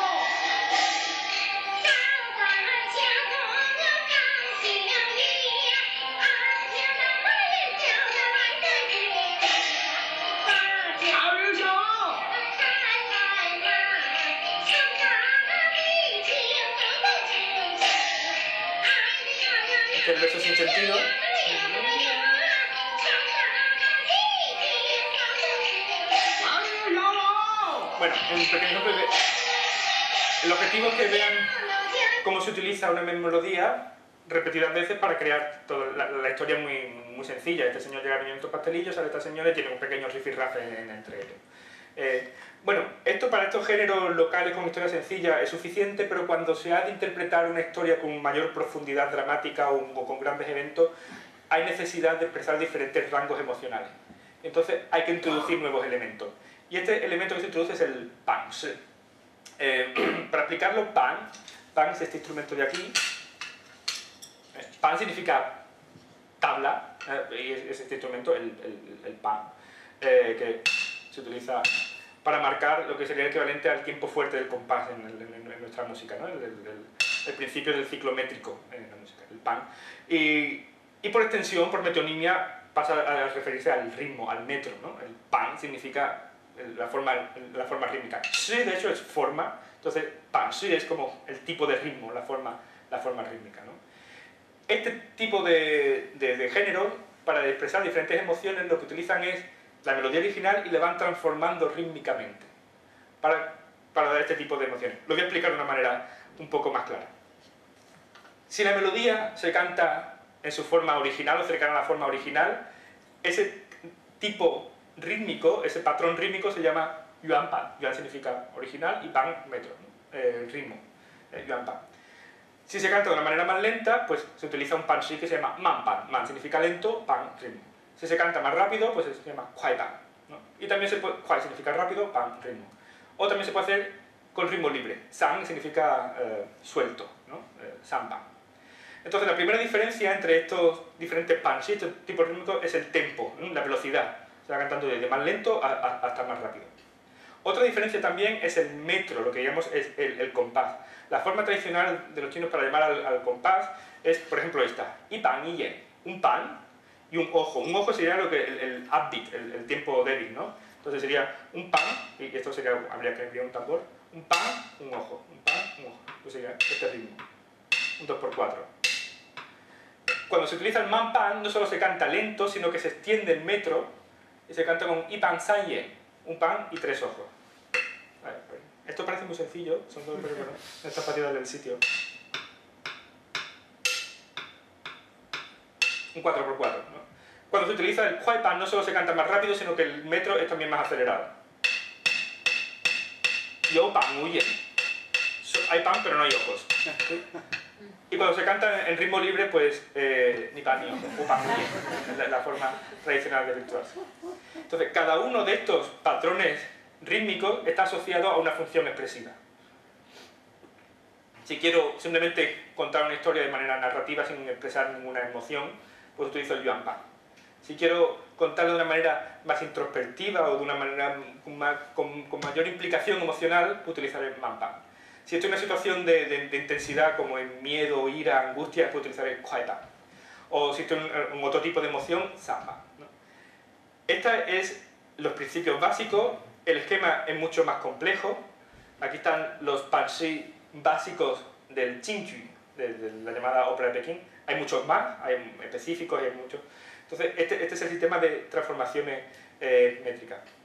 Este es el verso sin sentido. Bueno, un pequeño ejemplo de... El objetivo es que vean cómo se utiliza una melodía repetidas veces para crear toda la, la historia es muy, muy sencilla. Este señor llega a estos pastelillos, sale esta señora y tiene un pequeño rifirrafe en, en, entre ellos. Eh, bueno, esto para estos géneros locales con historia sencilla es suficiente, pero cuando se ha de interpretar una historia con mayor profundidad dramática o, o con grandes eventos, hay necesidad de expresar diferentes rangos emocionales. Entonces hay que introducir nuevos elementos. Y este elemento que se introduce es el pan. Eh, para explicarlo, pan, pan es este instrumento de aquí. Eh, pan significa tabla, eh, y es este instrumento, el, el, el pan, eh, que se utiliza para marcar lo que sería el equivalente al tiempo fuerte del compás en, en, en nuestra música, ¿no? el, el, el, el principio del ciclo métrico en la música, el pan. Y, y por extensión, por metonimia, pasa a referirse al ritmo, al metro, ¿no? El pan significa la forma, la forma rítmica. Shi, de hecho, es forma, entonces pan shi es como el tipo de ritmo, la forma, la forma rítmica, ¿no? Este tipo de, de, de género, para expresar diferentes emociones, lo que utilizan es la melodía original y la van transformando rítmicamente para, para dar este tipo de emociones. Lo voy a explicar de una manera un poco más clara. Si la melodía se canta en su forma original o cercana a la forma original, ese tipo rítmico, ese patrón rítmico se llama yuan pan. Yuan significa original y pan metro, ¿no? eh, ritmo, eh, yuan pan. Si se canta de una manera más lenta, pues se utiliza un pan shi que se llama man pan. Man significa lento, pan ritmo. Si se canta más rápido, pues se llama kuai pan, ¿no? Y también se puede, kuai significa rápido, pan ritmo. O también se puede hacer con ritmo libre. San significa eh, suelto, ¿no? Eh, san pan. Entonces la primera diferencia entre estos diferentes pan shi, estos tipos rítmicos, es el tempo, ¿no? La velocidad. Se va cantando desde más lento a, a, hasta más rápido. Otra diferencia también es el metro, lo que llamamos es el, el compás. La forma tradicional de los chinos para llamar al, al compás es, por ejemplo, esta. Y pan y yen. Un pan y un ojo. Un ojo sería lo que, el, el upbeat, el, el tiempo débil, ¿no? Entonces sería un pan, y esto sería, habría que enviar un tambor. Un pan, un ojo. Un pan, un ojo. Pues sería este ritmo. Un dos por cuatro. Cuando se utiliza el man pan, no solo se canta lento, sino que se extiende el metro y se canta con y pan san ye, un pan y tres ojos. Vale, pues, esto parece muy sencillo, son dos pero bueno, estas partidas del sitio. Un cuatro por cuatro, ¿no? Cuando se utiliza el kuai pan no solo se canta más rápido, sino que el metro es también más acelerado. Yo pan muy bien. Hay pan pero no hay ojos. Y cuando se canta en ritmo libre, pues eh, ni pan ni ojo, o pan muy bien. Es la, la forma tradicional de virtuarse. Entonces, cada uno de estos patrones rítmicos está asociado a una función expresiva. Si quiero simplemente contar una historia de manera narrativa sin expresar ninguna emoción, pues utilizo el yuan pan. Si quiero contarlo de una manera más introspectiva o de una manera con, más, con, con mayor implicación emocional, pues utilizaré el man pan. Si estoy en una situación de, de, de intensidad como en miedo, ira, angustia, pues utilizaré el kuai pan. O si estoy en, en otro tipo de emoción, san pan, ¿no? Estos son los principios básicos. El esquema es mucho más complejo. Aquí están los pan shi básicos del Jingju, de, de la llamada ópera de Pekín. Hay muchos más, hay específicos, hay muchos. Entonces, este, este es el sistema de transformaciones eh, métricas.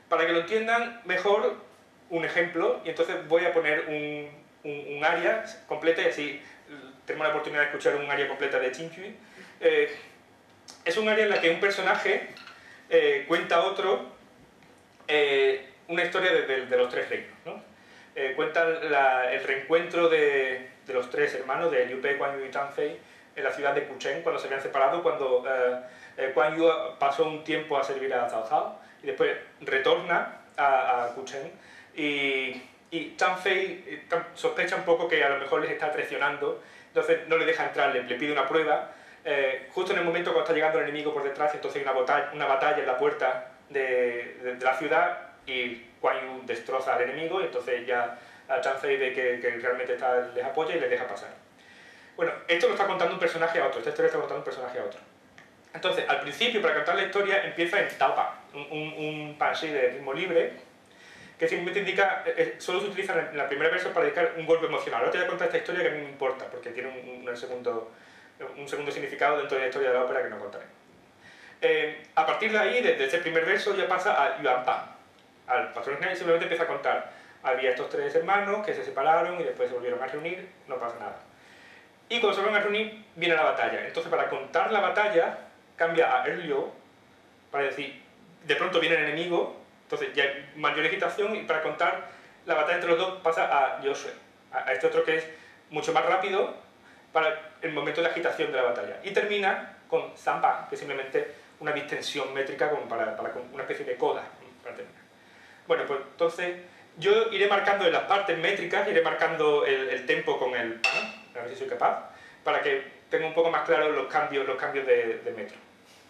Para que lo entiendan mejor, un ejemplo, y entonces voy a poner un, un, un área completa, y así tenemos la oportunidad de escuchar un área completa de Qingqu. Eh, es un área en la que un personaje eh, cuenta a otro eh, una historia de, de, de los tres reinos, ¿no? Eh, cuentan la, el reencuentro de, de los tres hermanos, de Liu Bei, Guan Yu y Zhang Fei, en la ciudad de Kuchen, cuando se habían separado, cuando eh, eh, Guan Yu pasó un tiempo a servir a Cao Cao, y después retorna a, a Kuchen, y, y Zhang Fei eh, sospecha un poco que a lo mejor les está traicionando, entonces no le deja entrar, le, le pide una prueba, eh, justo en el momento cuando está llegando el enemigo por detrás, entonces hay una batalla, una batalla en la puerta de, de, de la ciudad, y Guan Yu destroza al enemigo, y entonces ya Zhang Fei ve que, que realmente está, les apoya y les deja pasar. Bueno, esto lo está contando un personaje a otro, esta historia está contando un personaje a otro. Entonces, al principio, para contar la historia, empieza en Tao Pa, un, un, un panshi de ritmo libre, que simplemente indica, eh, solo se utiliza en la primera versión para indicar un golpe emocional. Ahora te voy a contar esta historia que a mí me importa, porque tiene un, un, segundo, un segundo significado dentro de la historia de la ópera que no contaré. Eh, a partir de ahí, desde ese primer verso, ya pasa a Yuan Pan. Al patrón general, simplemente empieza a contar. Había estos tres hermanos que se separaron y después se volvieron a reunir, no pasa nada. Y cuando se vuelven a reunir, viene la batalla. Entonces, para contar la batalla, cambia a Erliu, para decir, de pronto viene el enemigo, entonces ya hay mayor agitación, y para contar la batalla entre los dos pasa a Yoshue, a este otro que es mucho más rápido para el momento de agitación de la batalla. Y termina con Zampa, que es simplemente una distensión métrica como para, para una especie de coda. Para terminar. Bueno, pues entonces yo iré marcando en las partes métricas, iré marcando el, el tempo con el pan, a ver si soy capaz, para que tenga un poco más claro los cambios, los cambios de, de metro.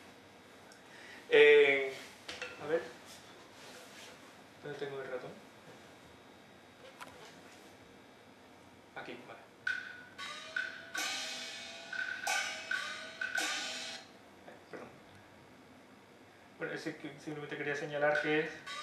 Eh, a ver, ¿dónde tengo el ratón? Aquí, vale. Perdón. Bueno, simplemente quería señalar que es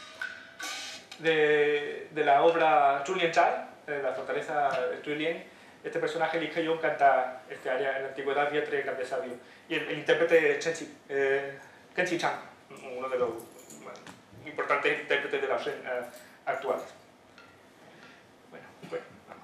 de, de la obra Zhulian Chai, de la fortaleza de Zhulian. Este personaje, Li Keyong, canta este área en la antigüedad, había tres grandes sabios. Y el, el intérprete es eh, Kenshi Chang, uno de los bueno, importantes intérpretes de la Shen eh, actuales. Bueno, pues vamos.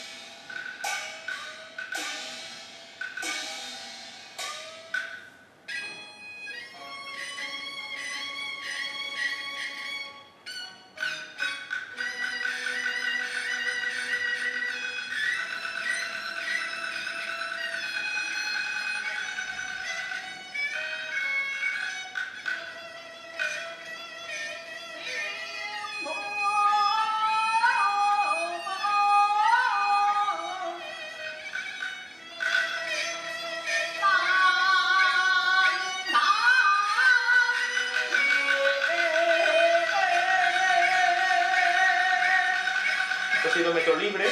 Metro libre.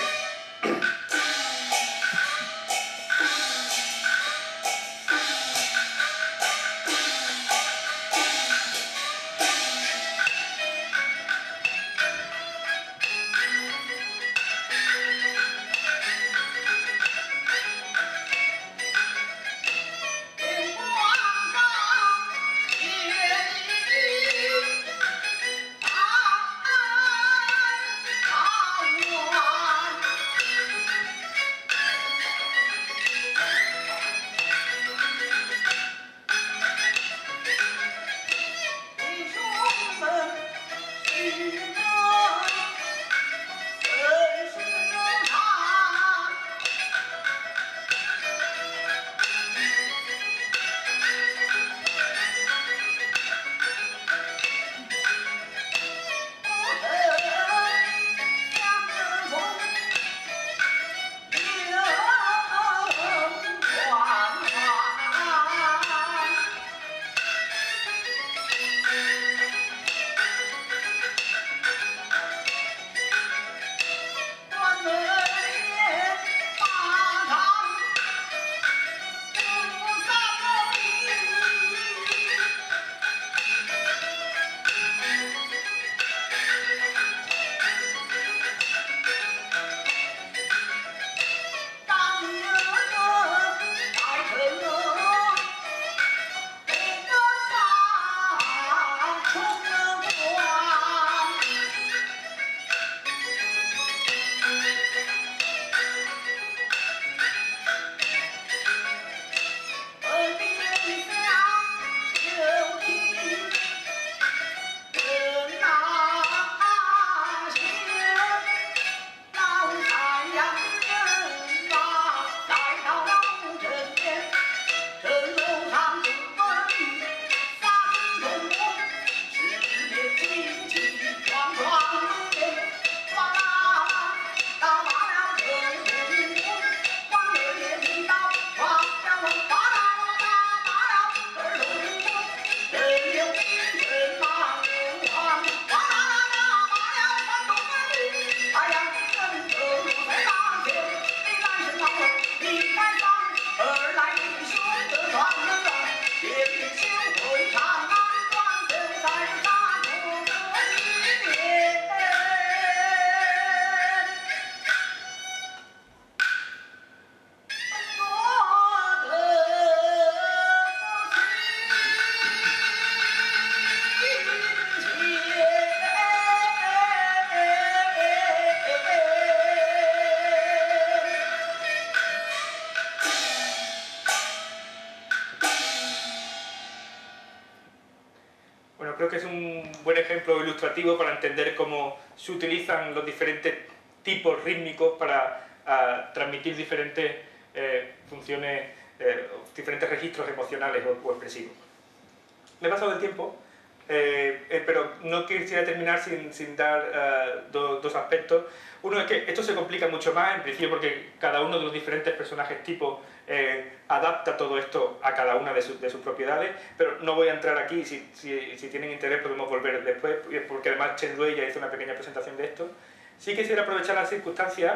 un buen ejemplo ilustrativo para entender cómo se utilizan los diferentes tipos rítmicos para uh, transmitir diferentes eh, funciones, eh, diferentes registros emocionales o, o expresivos. Me he pasado el tiempo, eh, eh, pero no quisiera terminar sin, sin dar uh, do, dos aspectos. Uno es que esto se complica mucho más, en principio porque cada uno de los diferentes personajes tipo eh, adapta todo esto a cada una de, su, de sus propiedades, pero no voy a entrar aquí, si, si, si tienen interés podemos volver después, porque además Chen Rui ya hizo una pequeña presentación de esto. Sí quisiera aprovechar las circunstancias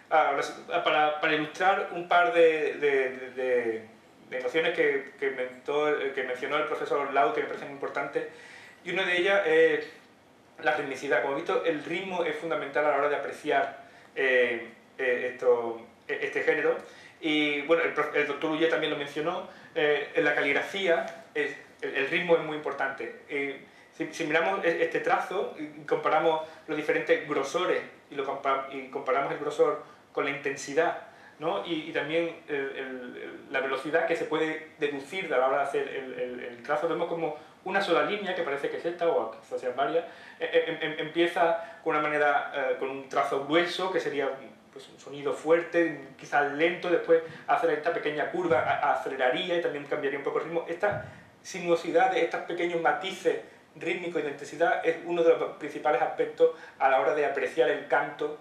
uh, para, para ilustrar un par de, de, de, de nociones que, que, mentó, que mencionó el profesor Lau, que me parecen muy importantes, y una de ellas es la ritmicidad. Como he visto, el ritmo es fundamental a la hora de apreciar eh, eh, esto, este género. Y bueno, el, el doctor Ullé también lo mencionó, eh, en la caligrafía es, el, el ritmo es muy importante. Eh, si, si miramos este trazo y comparamos los diferentes grosores y, lo compa y comparamos el grosor con la intensidad, ¿no? y, y también el, el, la velocidad que se puede deducir a la hora de hacer el, el, el trazo, vemos como una sola línea, que parece que es esta, o quizás sean varias, eh, eh, empieza con una manera, eh, con un trazo grueso, que sería pues, un sonido fuerte, quizás lento, después hacer esta pequeña curva, a, a aceleraría y también cambiaría un poco el ritmo. Esta sinuosidad de estos pequeños matices rítmicos y de intensidad es uno de los principales aspectos a la hora de apreciar el canto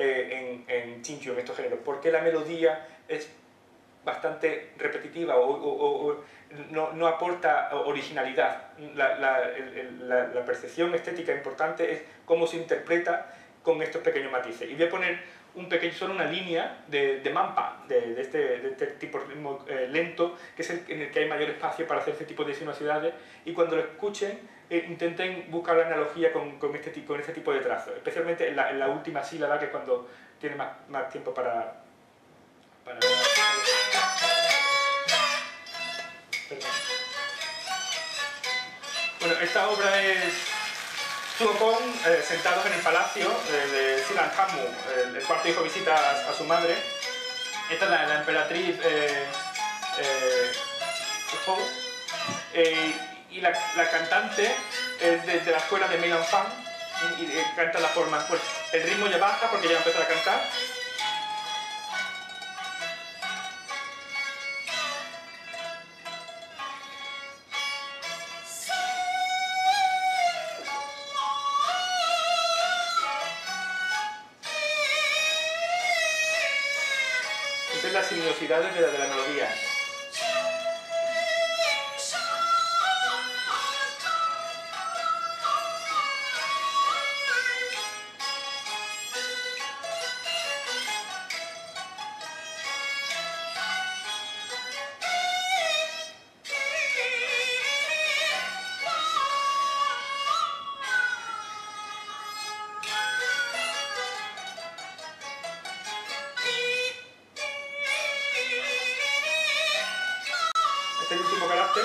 eh, en, en Chinchu, en estos géneros, porque la melodía es bastante repetitiva o, o, o no, no aporta originalidad. La, la, el, la, la percepción estética importante es cómo se interpreta con estos pequeños matices. Y voy a poner un pequeño, solo una línea de, de mampa, de, de, este, de este tipo de ritmo eh, lento, que es el en el que hay mayor espacio para hacer este tipo de sinuosidades, y cuando lo escuchen eh, intenten buscar la analogía con, con, este, con este tipo de trazos, especialmente en la, en la última sílaba, que es cuando tiene más, más tiempo para... para... Bueno, esta obra es Tuokong, eh, sentados en el palacio eh, de Silan Hamu. El, el cuarto hijo visita a, a su madre. Esta es la, la emperatriz eh, eh, Hou, eh, y la, la cantante es de, de la escuela de Mei Lanfang y, y canta la forma. Pues el ritmo ya baja porque ya empieza a cantar. Las sinuosidades de la, de la melodía. El último carácter.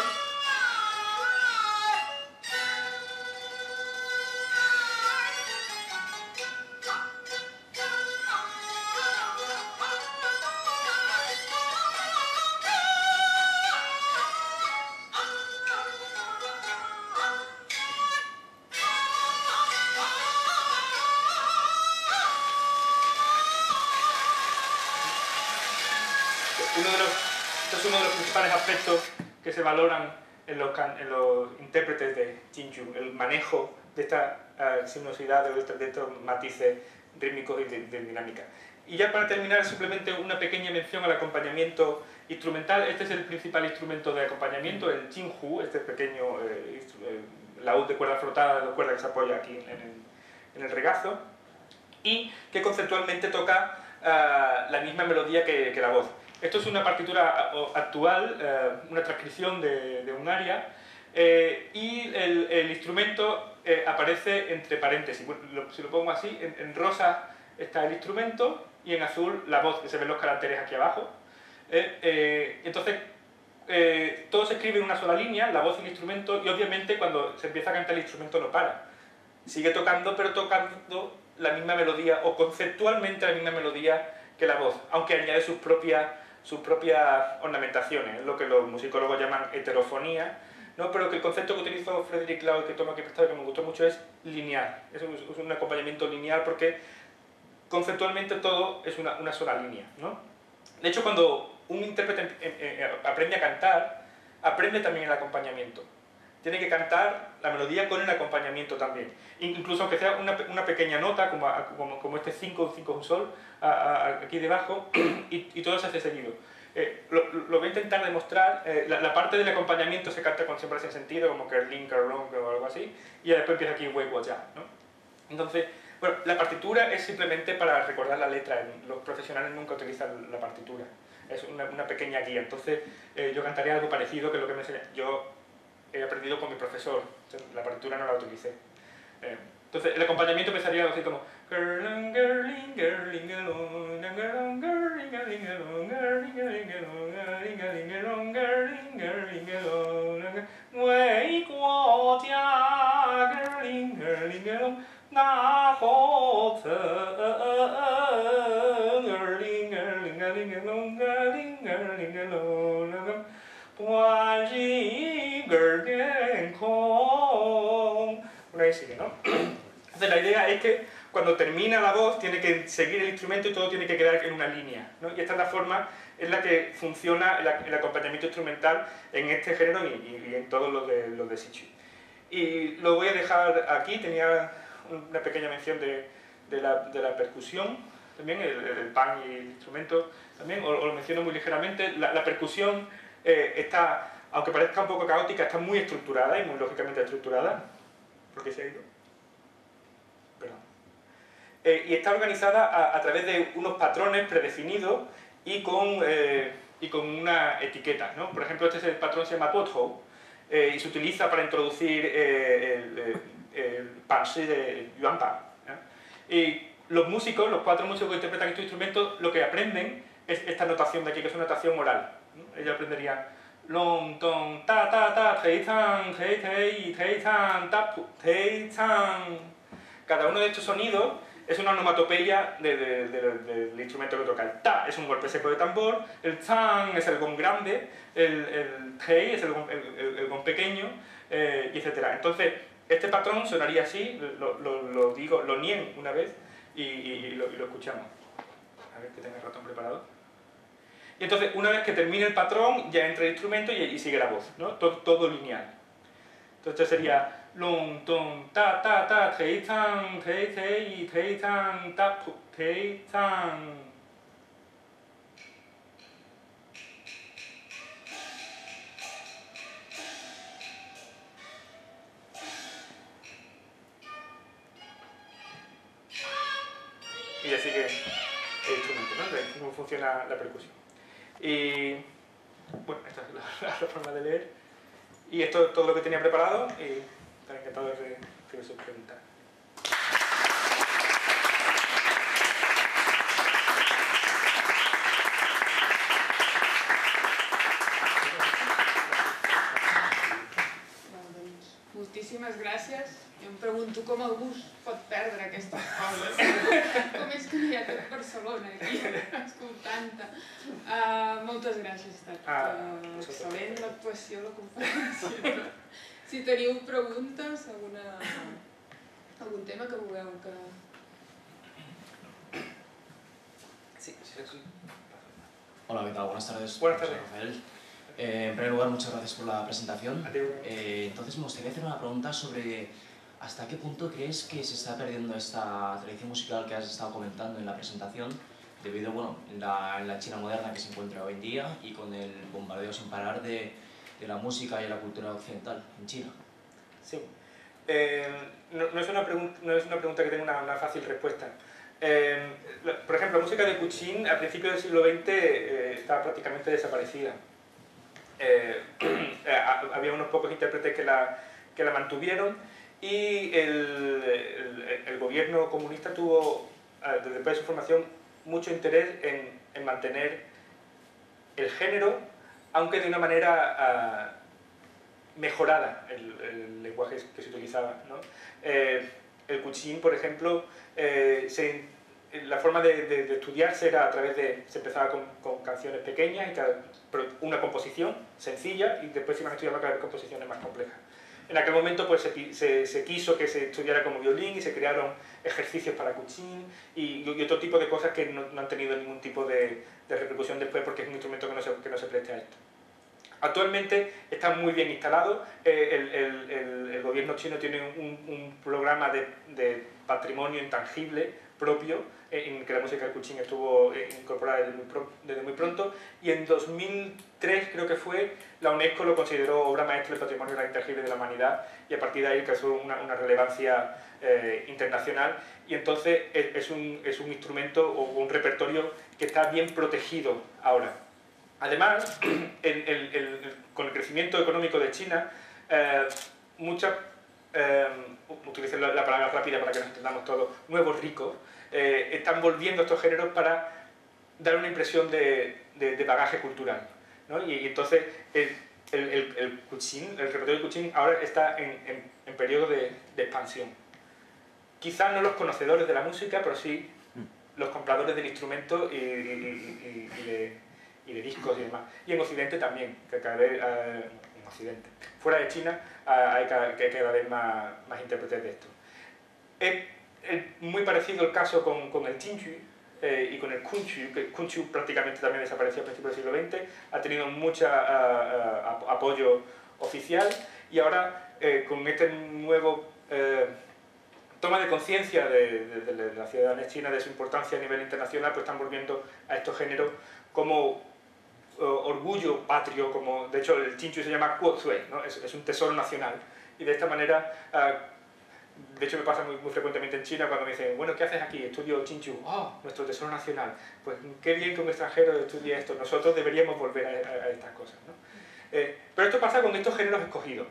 Uno de los, esto es uno de los principales aspectos que se valoran en los, en los intérpretes de Chinchu, el manejo de esta uh, sinuosidad, de, de estos matices rítmicos y de, de dinámica. Y ya para terminar, simplemente una pequeña mención al acompañamiento instrumental. Este es el principal instrumento de acompañamiento, el Jinhu, este pequeño eh, laúd de cuerda frotada, de cuerda que se apoya aquí en el, en el regazo, y que conceptualmente toca uh, la misma melodía que, que la voz. Esto es una partitura actual, eh, una transcripción de, de un aria, eh, y el, el instrumento eh, aparece entre paréntesis. Bueno, lo, si lo pongo así, en, en rosa está el instrumento y en azul la voz, que se ven los caracteres aquí abajo. Eh, eh, entonces, eh, todo se escribe en una sola línea, la voz y el instrumento, y obviamente cuando se empieza a cantar el instrumento no para. Sigue tocando, pero tocando la misma melodía, o conceptualmente la misma melodía que la voz, aunque añade sus propias sus propias ornamentaciones, es lo que los musicólogos llaman heterofonía, ¿no? Pero que el concepto que utilizó Frederick Lau y que toma aquí prestado, que me gustó mucho, es lineal. Es un, es un acompañamiento lineal porque conceptualmente todo es una, una sola línea, ¿no? De hecho, cuando un intérprete eh, eh, aprende a cantar, aprende también el acompañamiento. Tiene que cantar la melodía con el acompañamiento también. Incluso aunque sea una, una pequeña nota, como, como, como este cinco, cinco un sol, a, a, aquí debajo, y, y todo se hace seguido. Eh, lo, lo voy a intentar demostrar. Eh, la, la parte del acompañamiento se canta con siempre sin sentido, como Kerlin, Kerlong o algo así, y después empieza aquí Wei Guo Ya, ¿no? Entonces, bueno, la partitura es simplemente para recordar la letra. Los profesionales nunca utilizan la partitura. Es una, una pequeña guía. Entonces, eh, yo cantaría algo parecido que lo que me enseña. Yo he aprendido con mi profesor. La partitura no la utilicé. Eh, entonces, el acompañamiento empezaría así como una y sigue, ¿no? Entonces la idea es que cuando termina la voz tiene que seguir el instrumento y todo tiene que quedar en una línea, ¿no? Y esta es la forma en la que funciona el, el acompañamiento instrumental en este género y, y en todos los de, los de Sichu. Y lo voy a dejar aquí. Tenía una pequeña mención de, de, la, de la percusión, también el, el pan y el instrumento, también, os lo menciono muy ligeramente. La, la percusión eh, está, aunque parezca un poco caótica, está muy estructurada y muy lógicamente estructurada. ¿Por qué se ha ido? Perdón. Eh, y está organizada a, a través de unos patrones predefinidos y con, eh, y con una etiqueta, ¿no? Por ejemplo, este es el patrón, se llama Pothole, eh, y se utiliza para introducir eh, el, el, el panshi de Yuan Pan, ¿eh? Y los músicos, los cuatro músicos que interpretan este instrumento, lo que aprenden es esta notación de aquí, que es una notación oral, ¿no? Ellos aprenderían long, tong, ta, ta, ta, tei, tang, tei, tei, tei, tang, ta, pu, tei, tang. Cada uno de estos sonidos es una onomatopeya de, de, de, de, del instrumento que toca. El ta es un golpe seco de tambor, el tang es el gong grande, el, el tei es el gong, el, el, el gong pequeño, eh, y etcétera. Entonces, este patrón sonaría así, lo, lo, lo digo, lo nien una vez y, y, y, lo, y lo escuchamos. A ver que tenga el ratón preparado. Y entonces, una vez que termine el patrón, ya entra el instrumento y, y sigue la voz, ¿no? Todo, todo lineal. Entonces sería long, tong, ta, ta, ta, tei, tang, tei, tei, tei, tang, ta, pu, tei, tang. Y así que el instrumento, ¿no? De cómo funciona la percusión. Y bueno, esta es la, la, la forma de leer. Y esto es todo lo que tenía preparado y estaré encantado de recibir sus preguntas. Moltíssimes gràcies. Jo em pregunto com algú pot perdre aquestes coses. Com és que no hi ha tot Barcelona aquí, escoltant-te. Uh, moltes gràcies, ha estat uh, excel·lent l'actuació, la conferència. Si teniu preguntes, alguna, algun tema que vulgueu que... Sí, sí, sí. Hola, ¿qué tal? Buenas tardes. Buenas tardes. Soy Rafael. Eh, en primer lugar, muchas gracias por la presentación. Eh, entonces, me gustaría hacer una pregunta sobre hasta qué punto crees que se está perdiendo esta tradición musical que has estado comentando en la presentación, debido, bueno, en la, en la China moderna que se encuentra hoy en día y con el bombardeo sin parar de, de la música y la cultura occidental en China. Sí. Eh, no, no, es una no es una pregunta que tenga una, una fácil respuesta. Eh, por ejemplo, la música de Kuching a principios del siglo veinte eh, estaba prácticamente desaparecida. Eh, había unos pocos intérpretes que la, que la mantuvieron y el, el, el gobierno comunista tuvo, desde después de su formación, mucho interés en, en mantener el género, aunque de una manera uh, mejorada el, el lenguaje que se utilizaba, ¿no? Eh, el Kuching, por ejemplo, eh, se, la forma de, de, de estudiarse era a través de, se empezaba con, con canciones pequeñas, y cada, pero una composición sencilla, y después se iban estudiando cada vez composiciones más complejas. En aquel momento pues, se, se, se quiso que se estudiara como violín y se crearon ejercicios para cuchín y, y otro tipo de cosas que no, no han tenido ningún tipo de, de repercusión después, porque es un instrumento que no se, que no se preste a esto. Actualmente está muy bien instalado, eh, el, el, el, el gobierno chino tiene un, un programa de, de patrimonio intangible propio, en que la música del cuchín estuvo incorporada desde muy, pro, desde muy pronto, y en dos mil tres creo que fue, la UNESCO lo consideró obra maestra del patrimonio intangible de la humanidad, y a partir de ahí alcanzó una, una relevancia eh, internacional, y entonces es, es, un, es un instrumento o un repertorio que está bien protegido ahora. Además, el, el, el, con el crecimiento económico de China, eh, muchas, eh, utilicen la, la palabra rápida para que nos entendamos todos, nuevos ricos, eh, están volviendo estos géneros para dar una impresión de, de, de bagaje cultural, ¿no? Y, y entonces el, el, el, el cuchín, el repertorio del cuchín ahora está en, en, en periodo de, de expansión. Quizás no los conocedores de la música, pero sí los compradores del instrumento y, y, y, y de... y de discos y demás. Y en Occidente también, que cada vez, eh, en Occidente. Fuera de China eh, hay cada, que cada vez más, más intérpretes de esto. Es, es muy parecido el caso con, con el Qingqu eh, y con el Kunqiu, que el Kunqiu prácticamente también desapareció a principios del siglo veinte, ha tenido mucho uh, uh, apoyo oficial, y ahora eh, con este nuevo eh, toma de conciencia de, de, de la ciudadanía china de su importancia a nivel internacional, pues están volviendo a estos géneros como Uh, orgullo patrio, como de hecho el Qingqu se llama Guozui, ¿no? es, es un tesoro nacional, y de esta manera, uh, de hecho me pasa muy, muy frecuentemente en China cuando me dicen, bueno, ¿qué haces aquí? Estudio Qingqu, oh, nuestro tesoro nacional, pues qué bien que un extranjero estudie esto, nosotros deberíamos volver a, a, a estas cosas, ¿no? Eh, pero esto pasa con estos géneros escogidos.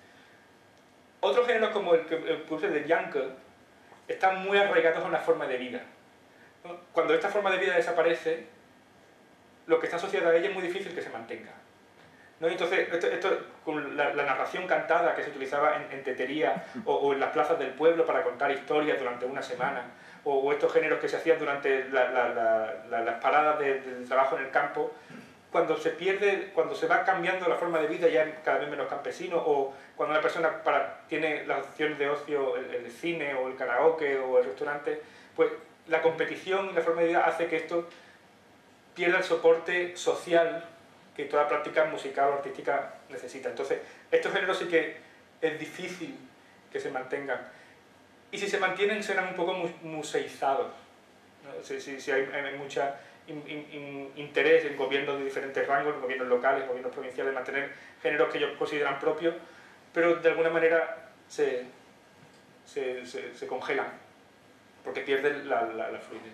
Otros géneros como el que el puse de Yanke están muy arraigados a una forma de vida, ¿no? Cuando esta forma de vida desaparece, lo que está asociado a ella es muy difícil que se mantenga, ¿no? Entonces, esto, esto con la, la narración cantada que se utilizaba en, en tetería o, o en las plazas del pueblo para contar historias durante una semana, o, o estos géneros que se hacían durante la, la, la, la, las paradas de, del trabajo en el campo, cuando se pierde, cuando se va cambiando la forma de vida, ya cada vez menos campesino, o cuando una persona para, tiene las opciones de ocio, el, el cine o el karaoke o el restaurante, pues la competición y la forma de vida hace que esto pierda el soporte social que toda práctica musical o artística necesita. Entonces, estos géneros sí que es difícil que se mantengan. Y si se mantienen, serán un poco museizados, ¿no? Si, si, si hay, hay mucho in, in, interés en gobiernos de diferentes rangos, en gobiernos locales, en gobiernos provinciales, de mantener géneros que ellos consideran propios, pero de alguna manera se, se, se, se congelan, porque pierden la, la, la fluidez.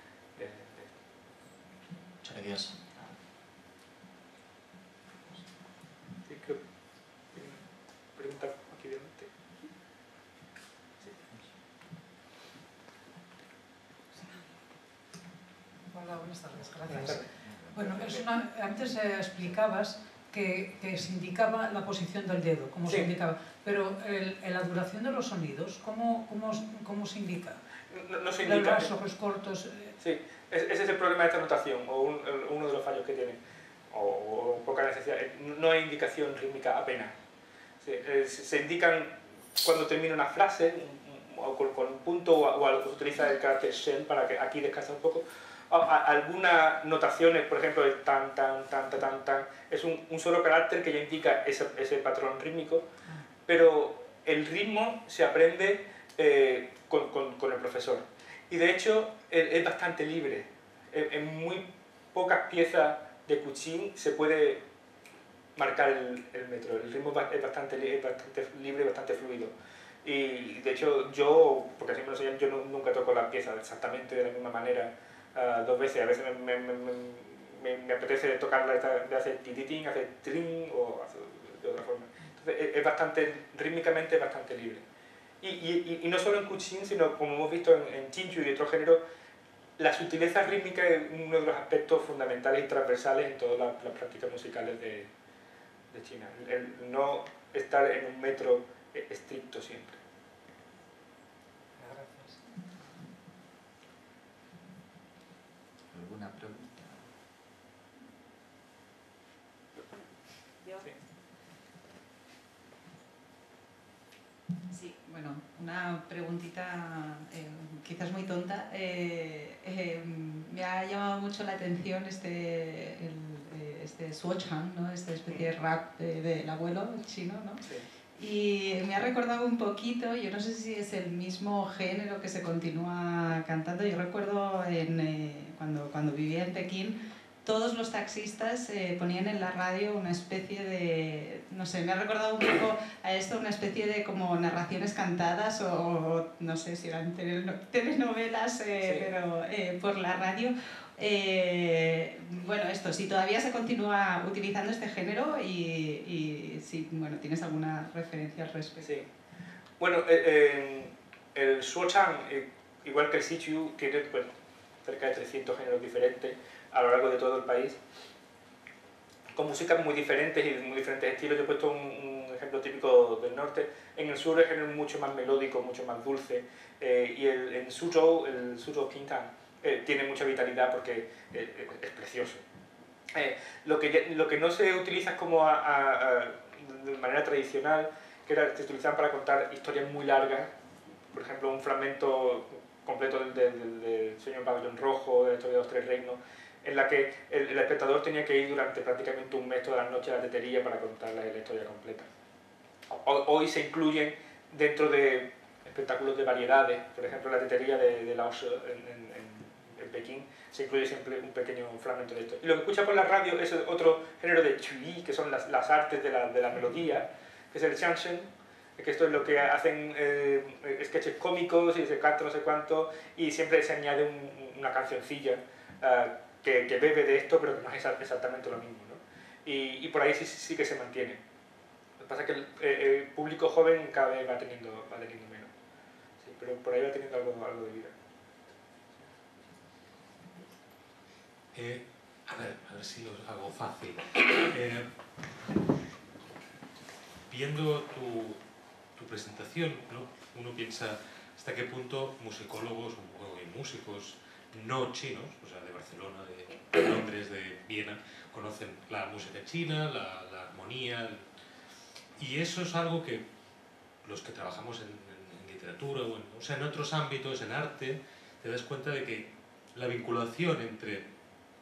Muchas gracias. Sí, creo que hay una pregunta aquí delante. Sí. Hola, buenas tardes, gracias. Bueno, es una, antes eh, explicabas que, que se indicaba la posición del dedo, cómo sí. se indicaba, pero el, en la duración de los sonidos, ¿cómo, cómo, cómo se indica? No, no se indica. Los ojos cortos. Eh. Sí. Ese es el problema de esta notación, o un, uno de los fallos que tiene, o, o poca necesidad. No hay indicación rítmica apenas. Sí, eh, se indican cuando termina una frase, o con, con un punto, o, o se utiliza el carácter shell para que aquí descansa un poco. O, a, algunas notaciones, por ejemplo, el tan, tan, tan, tan, tan, tan, es un, un solo carácter que ya indica ese, ese patrón rítmico, pero el ritmo se aprende eh, con, con, con el profesor. Y de hecho es bastante libre. En muy pocas piezas de cuchín se puede marcar el, el metro. El ritmo es bastante, es bastante libre, bastante fluido. Y de hecho yo, porque así me lo enseñan, yo nunca toco la pieza exactamente de la misma manera uh, dos veces. A veces me, me, me, me, me apetece tocarla de hacer tititín, hacer trin o hacer de otra forma. Entonces es bastante, rítmicamente bastante libre. Y, y, y no solo en cuchín, sino como hemos visto en, en Qingqu y otros géneros, la sutileza rítmica es uno de los aspectos fundamentales y transversales en todas las, las prácticas musicales de, de China. El, el no estar en un metro estricto siempre. Gracias. yo. Sí. Sí, bueno, una preguntita eh, quizás muy tonta. Eh, eh, me ha llamado mucho la atención este, el, eh, este Suochang, ¿no? Esta especie de rap de, del abuelo chino, ¿no? Sí. Y me ha recordado un poquito, yo no sé si es el mismo género que se continúa cantando. Yo recuerdo en, eh, cuando, cuando vivía en Pekín, todos los taxistas eh, ponían en la radio una especie de, no sé, me ha recordado un poco a esto, una especie de como narraciones cantadas o, o no sé si eran telenovelas, eh, sí. pero eh, por la radio. Eh, bueno, esto, si todavía se continúa utilizando este género y, y si, bueno, tienes alguna referencia al respecto. Sí. Bueno, eh, eh, el Suochang, eh, igual que el Sichu, tiene pues, cerca de trescientos géneros diferentes a lo largo de todo el país, con músicas muy diferentes y muy diferentes estilos. Yo he puesto un, un ejemplo típico del norte. En el sur el género es mucho más melódico, mucho más dulce, eh, y el, en Suzhou, el Suzhou Pingtang, eh, tiene mucha vitalidad porque eh, es precioso. Eh, lo, que, lo que no se utiliza es como a, a, a, de manera tradicional, que era, se utilizaban para contar historias muy largas, por ejemplo un fragmento completo del, del, del Sueño en Pabellón Rojo, de la historia de los Tres Reinos, en la que el, el espectador tenía que ir durante prácticamente un mes todas las noches a la tetería para contarle la historia completa. Hoy se incluyen dentro de espectáculos de variedades, por ejemplo la tetería de, de Lao She en, en, en Pekín, se incluye siempre un pequeño fragmento de esto. Y lo que escucha por la radio es otro género de chui, que son las, las artes de la, de la melodía, que es el xiangsheng, que esto es lo que hacen eh, sketches cómicos y se canta no sé cuánto, y siempre se añade un, una cancioncilla uh, que, que bebe de esto, pero que no es exactamente lo mismo, ¿no? Y, y por ahí sí, sí que se mantiene. Lo que pasa es que el, el público joven cada vez va teniendo, va teniendo menos, sí, pero por ahí va teniendo algo, algo de vida. Eh, a ver, a ver si lo hago fácil. Eh, viendo tu, tu presentación, ¿no? Uno piensa hasta qué punto musicólogos o músicos no chinos, o sea, de Barcelona, de Londres, de Viena, conocen la música china, la, la armonía, y eso es algo que los que trabajamos en, en, en literatura o, en, o sea, en otros ámbitos, en arte, te das cuenta de que la vinculación entre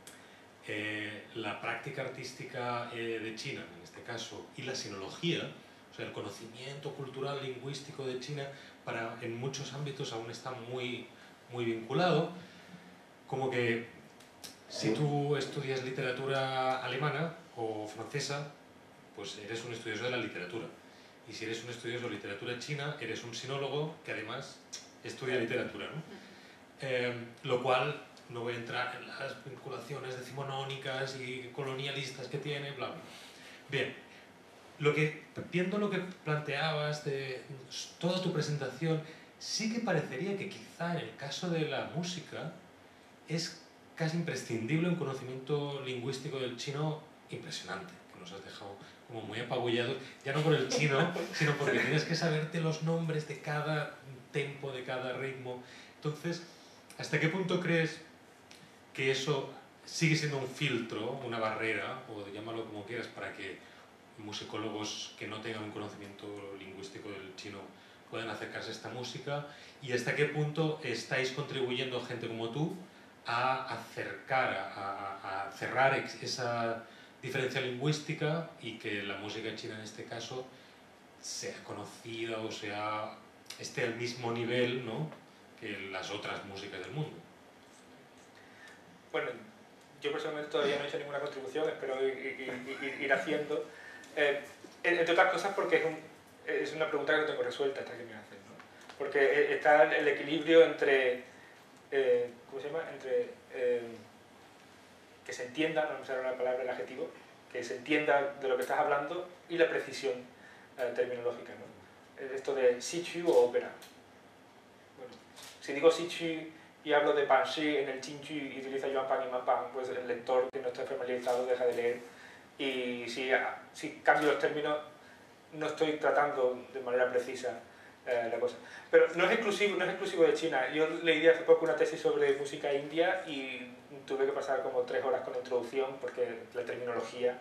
Eh, la práctica artística eh, de China, en este caso, y la sinología, o sea, el conocimiento cultural lingüístico de China, para, en muchos ámbitos aún está muy, muy vinculado, como que si tú estudias literatura alemana o francesa, pues eres un estudioso de la literatura, y si eres un estudioso de literatura china, eres un sinólogo que además estudia literatura, ¿no? Eh, lo cual no voy a entrar en las vinculaciones decimonónicas y colonialistas que tiene, bla, bla. Bien, lo que, viendo lo que planteabas de toda tu presentación, sí que parecería que quizá en el caso de la música es casi imprescindible un conocimiento lingüístico del chino impresionante, que nos has dejado como muy apabullados, ya no por el chino, sino porque tienes que saberte los nombres de cada tempo, de cada ritmo. Entonces, ¿hasta qué punto crees que eso sigue siendo un filtro, una barrera, o llámalo como quieras, para que musicólogos que no tengan un conocimiento lingüístico del chino puedan acercarse a esta música? ¿Y hasta qué punto estáis contribuyendo, gente como tú, a acercar, a, a cerrar esa diferencia lingüística y que la música china en este caso sea conocida o sea, esté al mismo nivel, ¿no?, que las otras músicas del mundo? Bueno, yo personalmente todavía no he hecho ninguna contribución, espero ir, ir, ir haciendo, eh, entre otras cosas porque es, un, es una pregunta que no tengo resuelta esta que me hacen, ¿no? Porque está el equilibrio entre, eh, ¿cómo se llama?, entre eh, que se entienda, no me sale la palabra, el adjetivo, que se entienda de lo que estás hablando, y la precisión eh, terminológica, ¿no? Esto de sichu o ópera. Bueno, si digo sichu y hablo de Panshi en el Chinchu y utiliza Yuan Pan y Man Pan, pues el lector que no está familiarizado deja de leer, y si, si cambio los términos no estoy tratando de manera precisa eh, la cosa. Pero no es, exclusivo, no es exclusivo de China. Yo leí hace poco una tesis sobre música india y tuve que pasar como tres horas con la introducción porque la terminología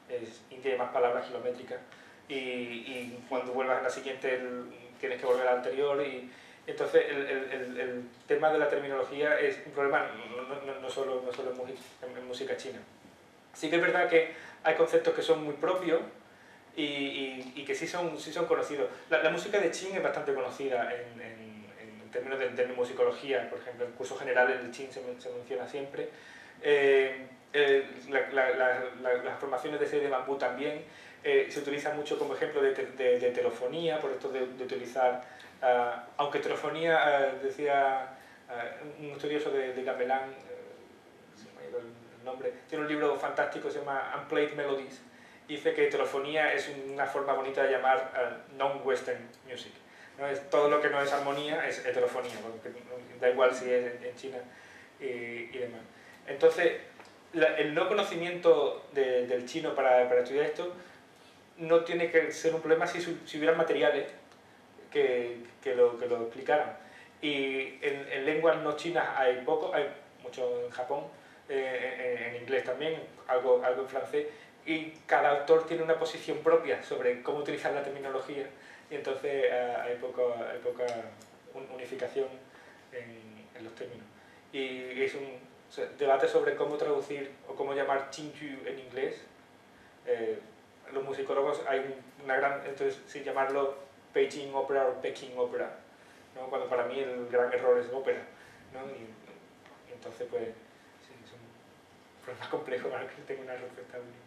es, y tiene más palabras kilométricas. Y, y cuando vuelvas a la siguiente el, tienes que volver a la anterior. Y entonces el, el, el tema de la terminología es un problema no, no, no solo, no solo en, música, en música china. Sí que es verdad que hay conceptos que son muy propios y, y, y que sí son, sí son conocidos. La, la música de Qin es bastante conocida en, en, en términos de, de musicología. Por ejemplo, en cursos generales el Qin se, se menciona siempre. Eh, eh, la, la, la, la, las formaciones de serie de bambú también eh, se utilizan mucho como ejemplo de, de, de heterofonía, por esto de, de utilizar, uh, aunque heterofonía, uh, decía uh, un estudioso de, de Gamelán, uh, se me ha ido el nombre, tiene un libro fantástico que se llama Unplayed Melodies, y dice que heterofonía es una forma bonita de llamar uh, non-western music. ¿No? Es, todo lo que no es armonía es heterofonía, porque da igual si es en, en China y, y demás. Entonces, la, el no conocimiento de, del chino para, para estudiar esto no tiene que ser un problema si, si hubieran materiales que, que, lo, que lo explicaran. Y en, en lenguas no chinas hay poco, hay mucho en Japón, eh, en, en inglés también, algo, algo en francés, y cada autor tiene una posición propia sobre cómo utilizar la terminología, y entonces eh, hay, poco, hay poca unificación en, en los términos. Y es un o sea, debate sobre cómo traducir o cómo llamar Qingyu en inglés. Eh, los musicólogos hay una gran, entonces si llamarlo Beijing Opera o Peking Opera, ¿no? Cuando para mí el gran error es ópera, ¿no? y, y entonces pues sí, es un problema complejo para que tenga una respuesta única.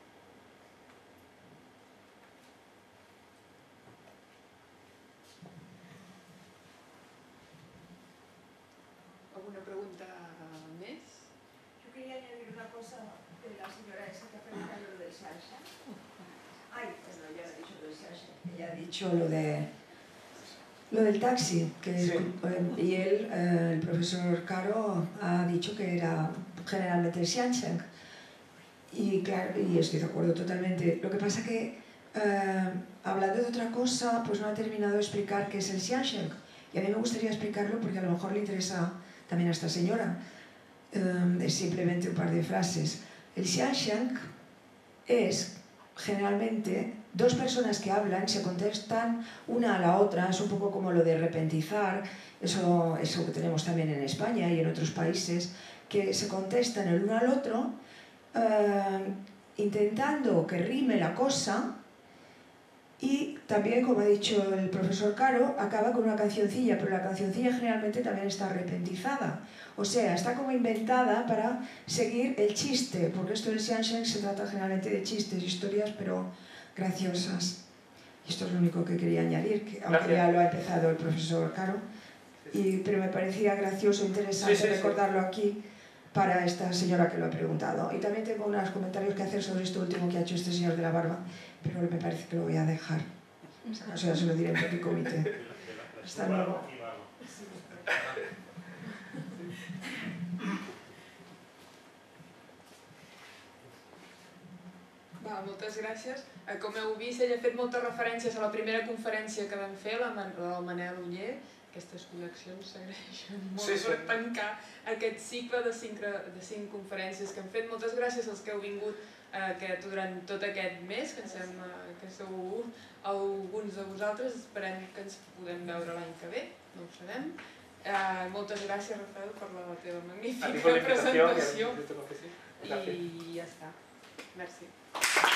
¿Alguna pregunta més? Yo quería añadir una cosa de la señora esa que ha preguntado lo del Xiangshan. Ay, pues no, ya no he dicho lo del Xiangshan. Ella ha dicho lo de lo del taxi, que sí. eh, y él, eh, el profesor Caro, ha dicho que era generalmente el Xiangshan. Y claro, y estoy de acuerdo totalmente. Lo que pasa que, eh, hablando de otra cosa, pues no ha terminado de explicar qué es el Xiangshan. Y a mí me gustaría explicarlo porque a lo mejor le interesa también a esta señora. Um, es simplemente un par de frases. El Xiangshan es generalmente dos personas que hablan, se contestan una a la otra, es un poco como lo de repentizar, eso, eso que tenemos también en España y en otros países, que se contestan el uno al otro, uh, intentando que rime la cosa. Y también, como ha dicho el profesor Caro, acaba con una cancioncilla, pero la cancioncilla generalmente también está repentizada. O sea, está como inventada para seguir el chiste, porque esto del Xiangshan se trata generalmente de chistes, historias, pero graciosas. Y esto es lo único que quería añadir, que, aunque Gracias. Ya lo ha empezado el profesor Caro, y, pero me parecía gracioso e interesante sí, sí, recordarlo sí. aquí para esta señora que lo ha preguntado. Y también tengo unos comentarios que hacer sobre esto último que ha hecho este señor de la barba, pero me parece que lo voy a dejar. O sea, se lo diré en petit comité. Hasta luego. Va, moltes gràcies. Com heu vist, ella ha fet moltes referències a la primera conferència que vam fer, la del Manel Oller. Aquestes connexions s'agraeixen molt sí, sí. per tancar aquest cicle de cinc, de cinc conferències que hem fet. Moltes gràcies als que heu vingut eh, que durant tot aquest mes, que em sembla que sou alguns de vosaltres. Esperem que ens podem veure l'any que ve, no ho sabem. Eh, moltes gràcies, Rafael, per la teva magnífica presentació. I ja està. Merci.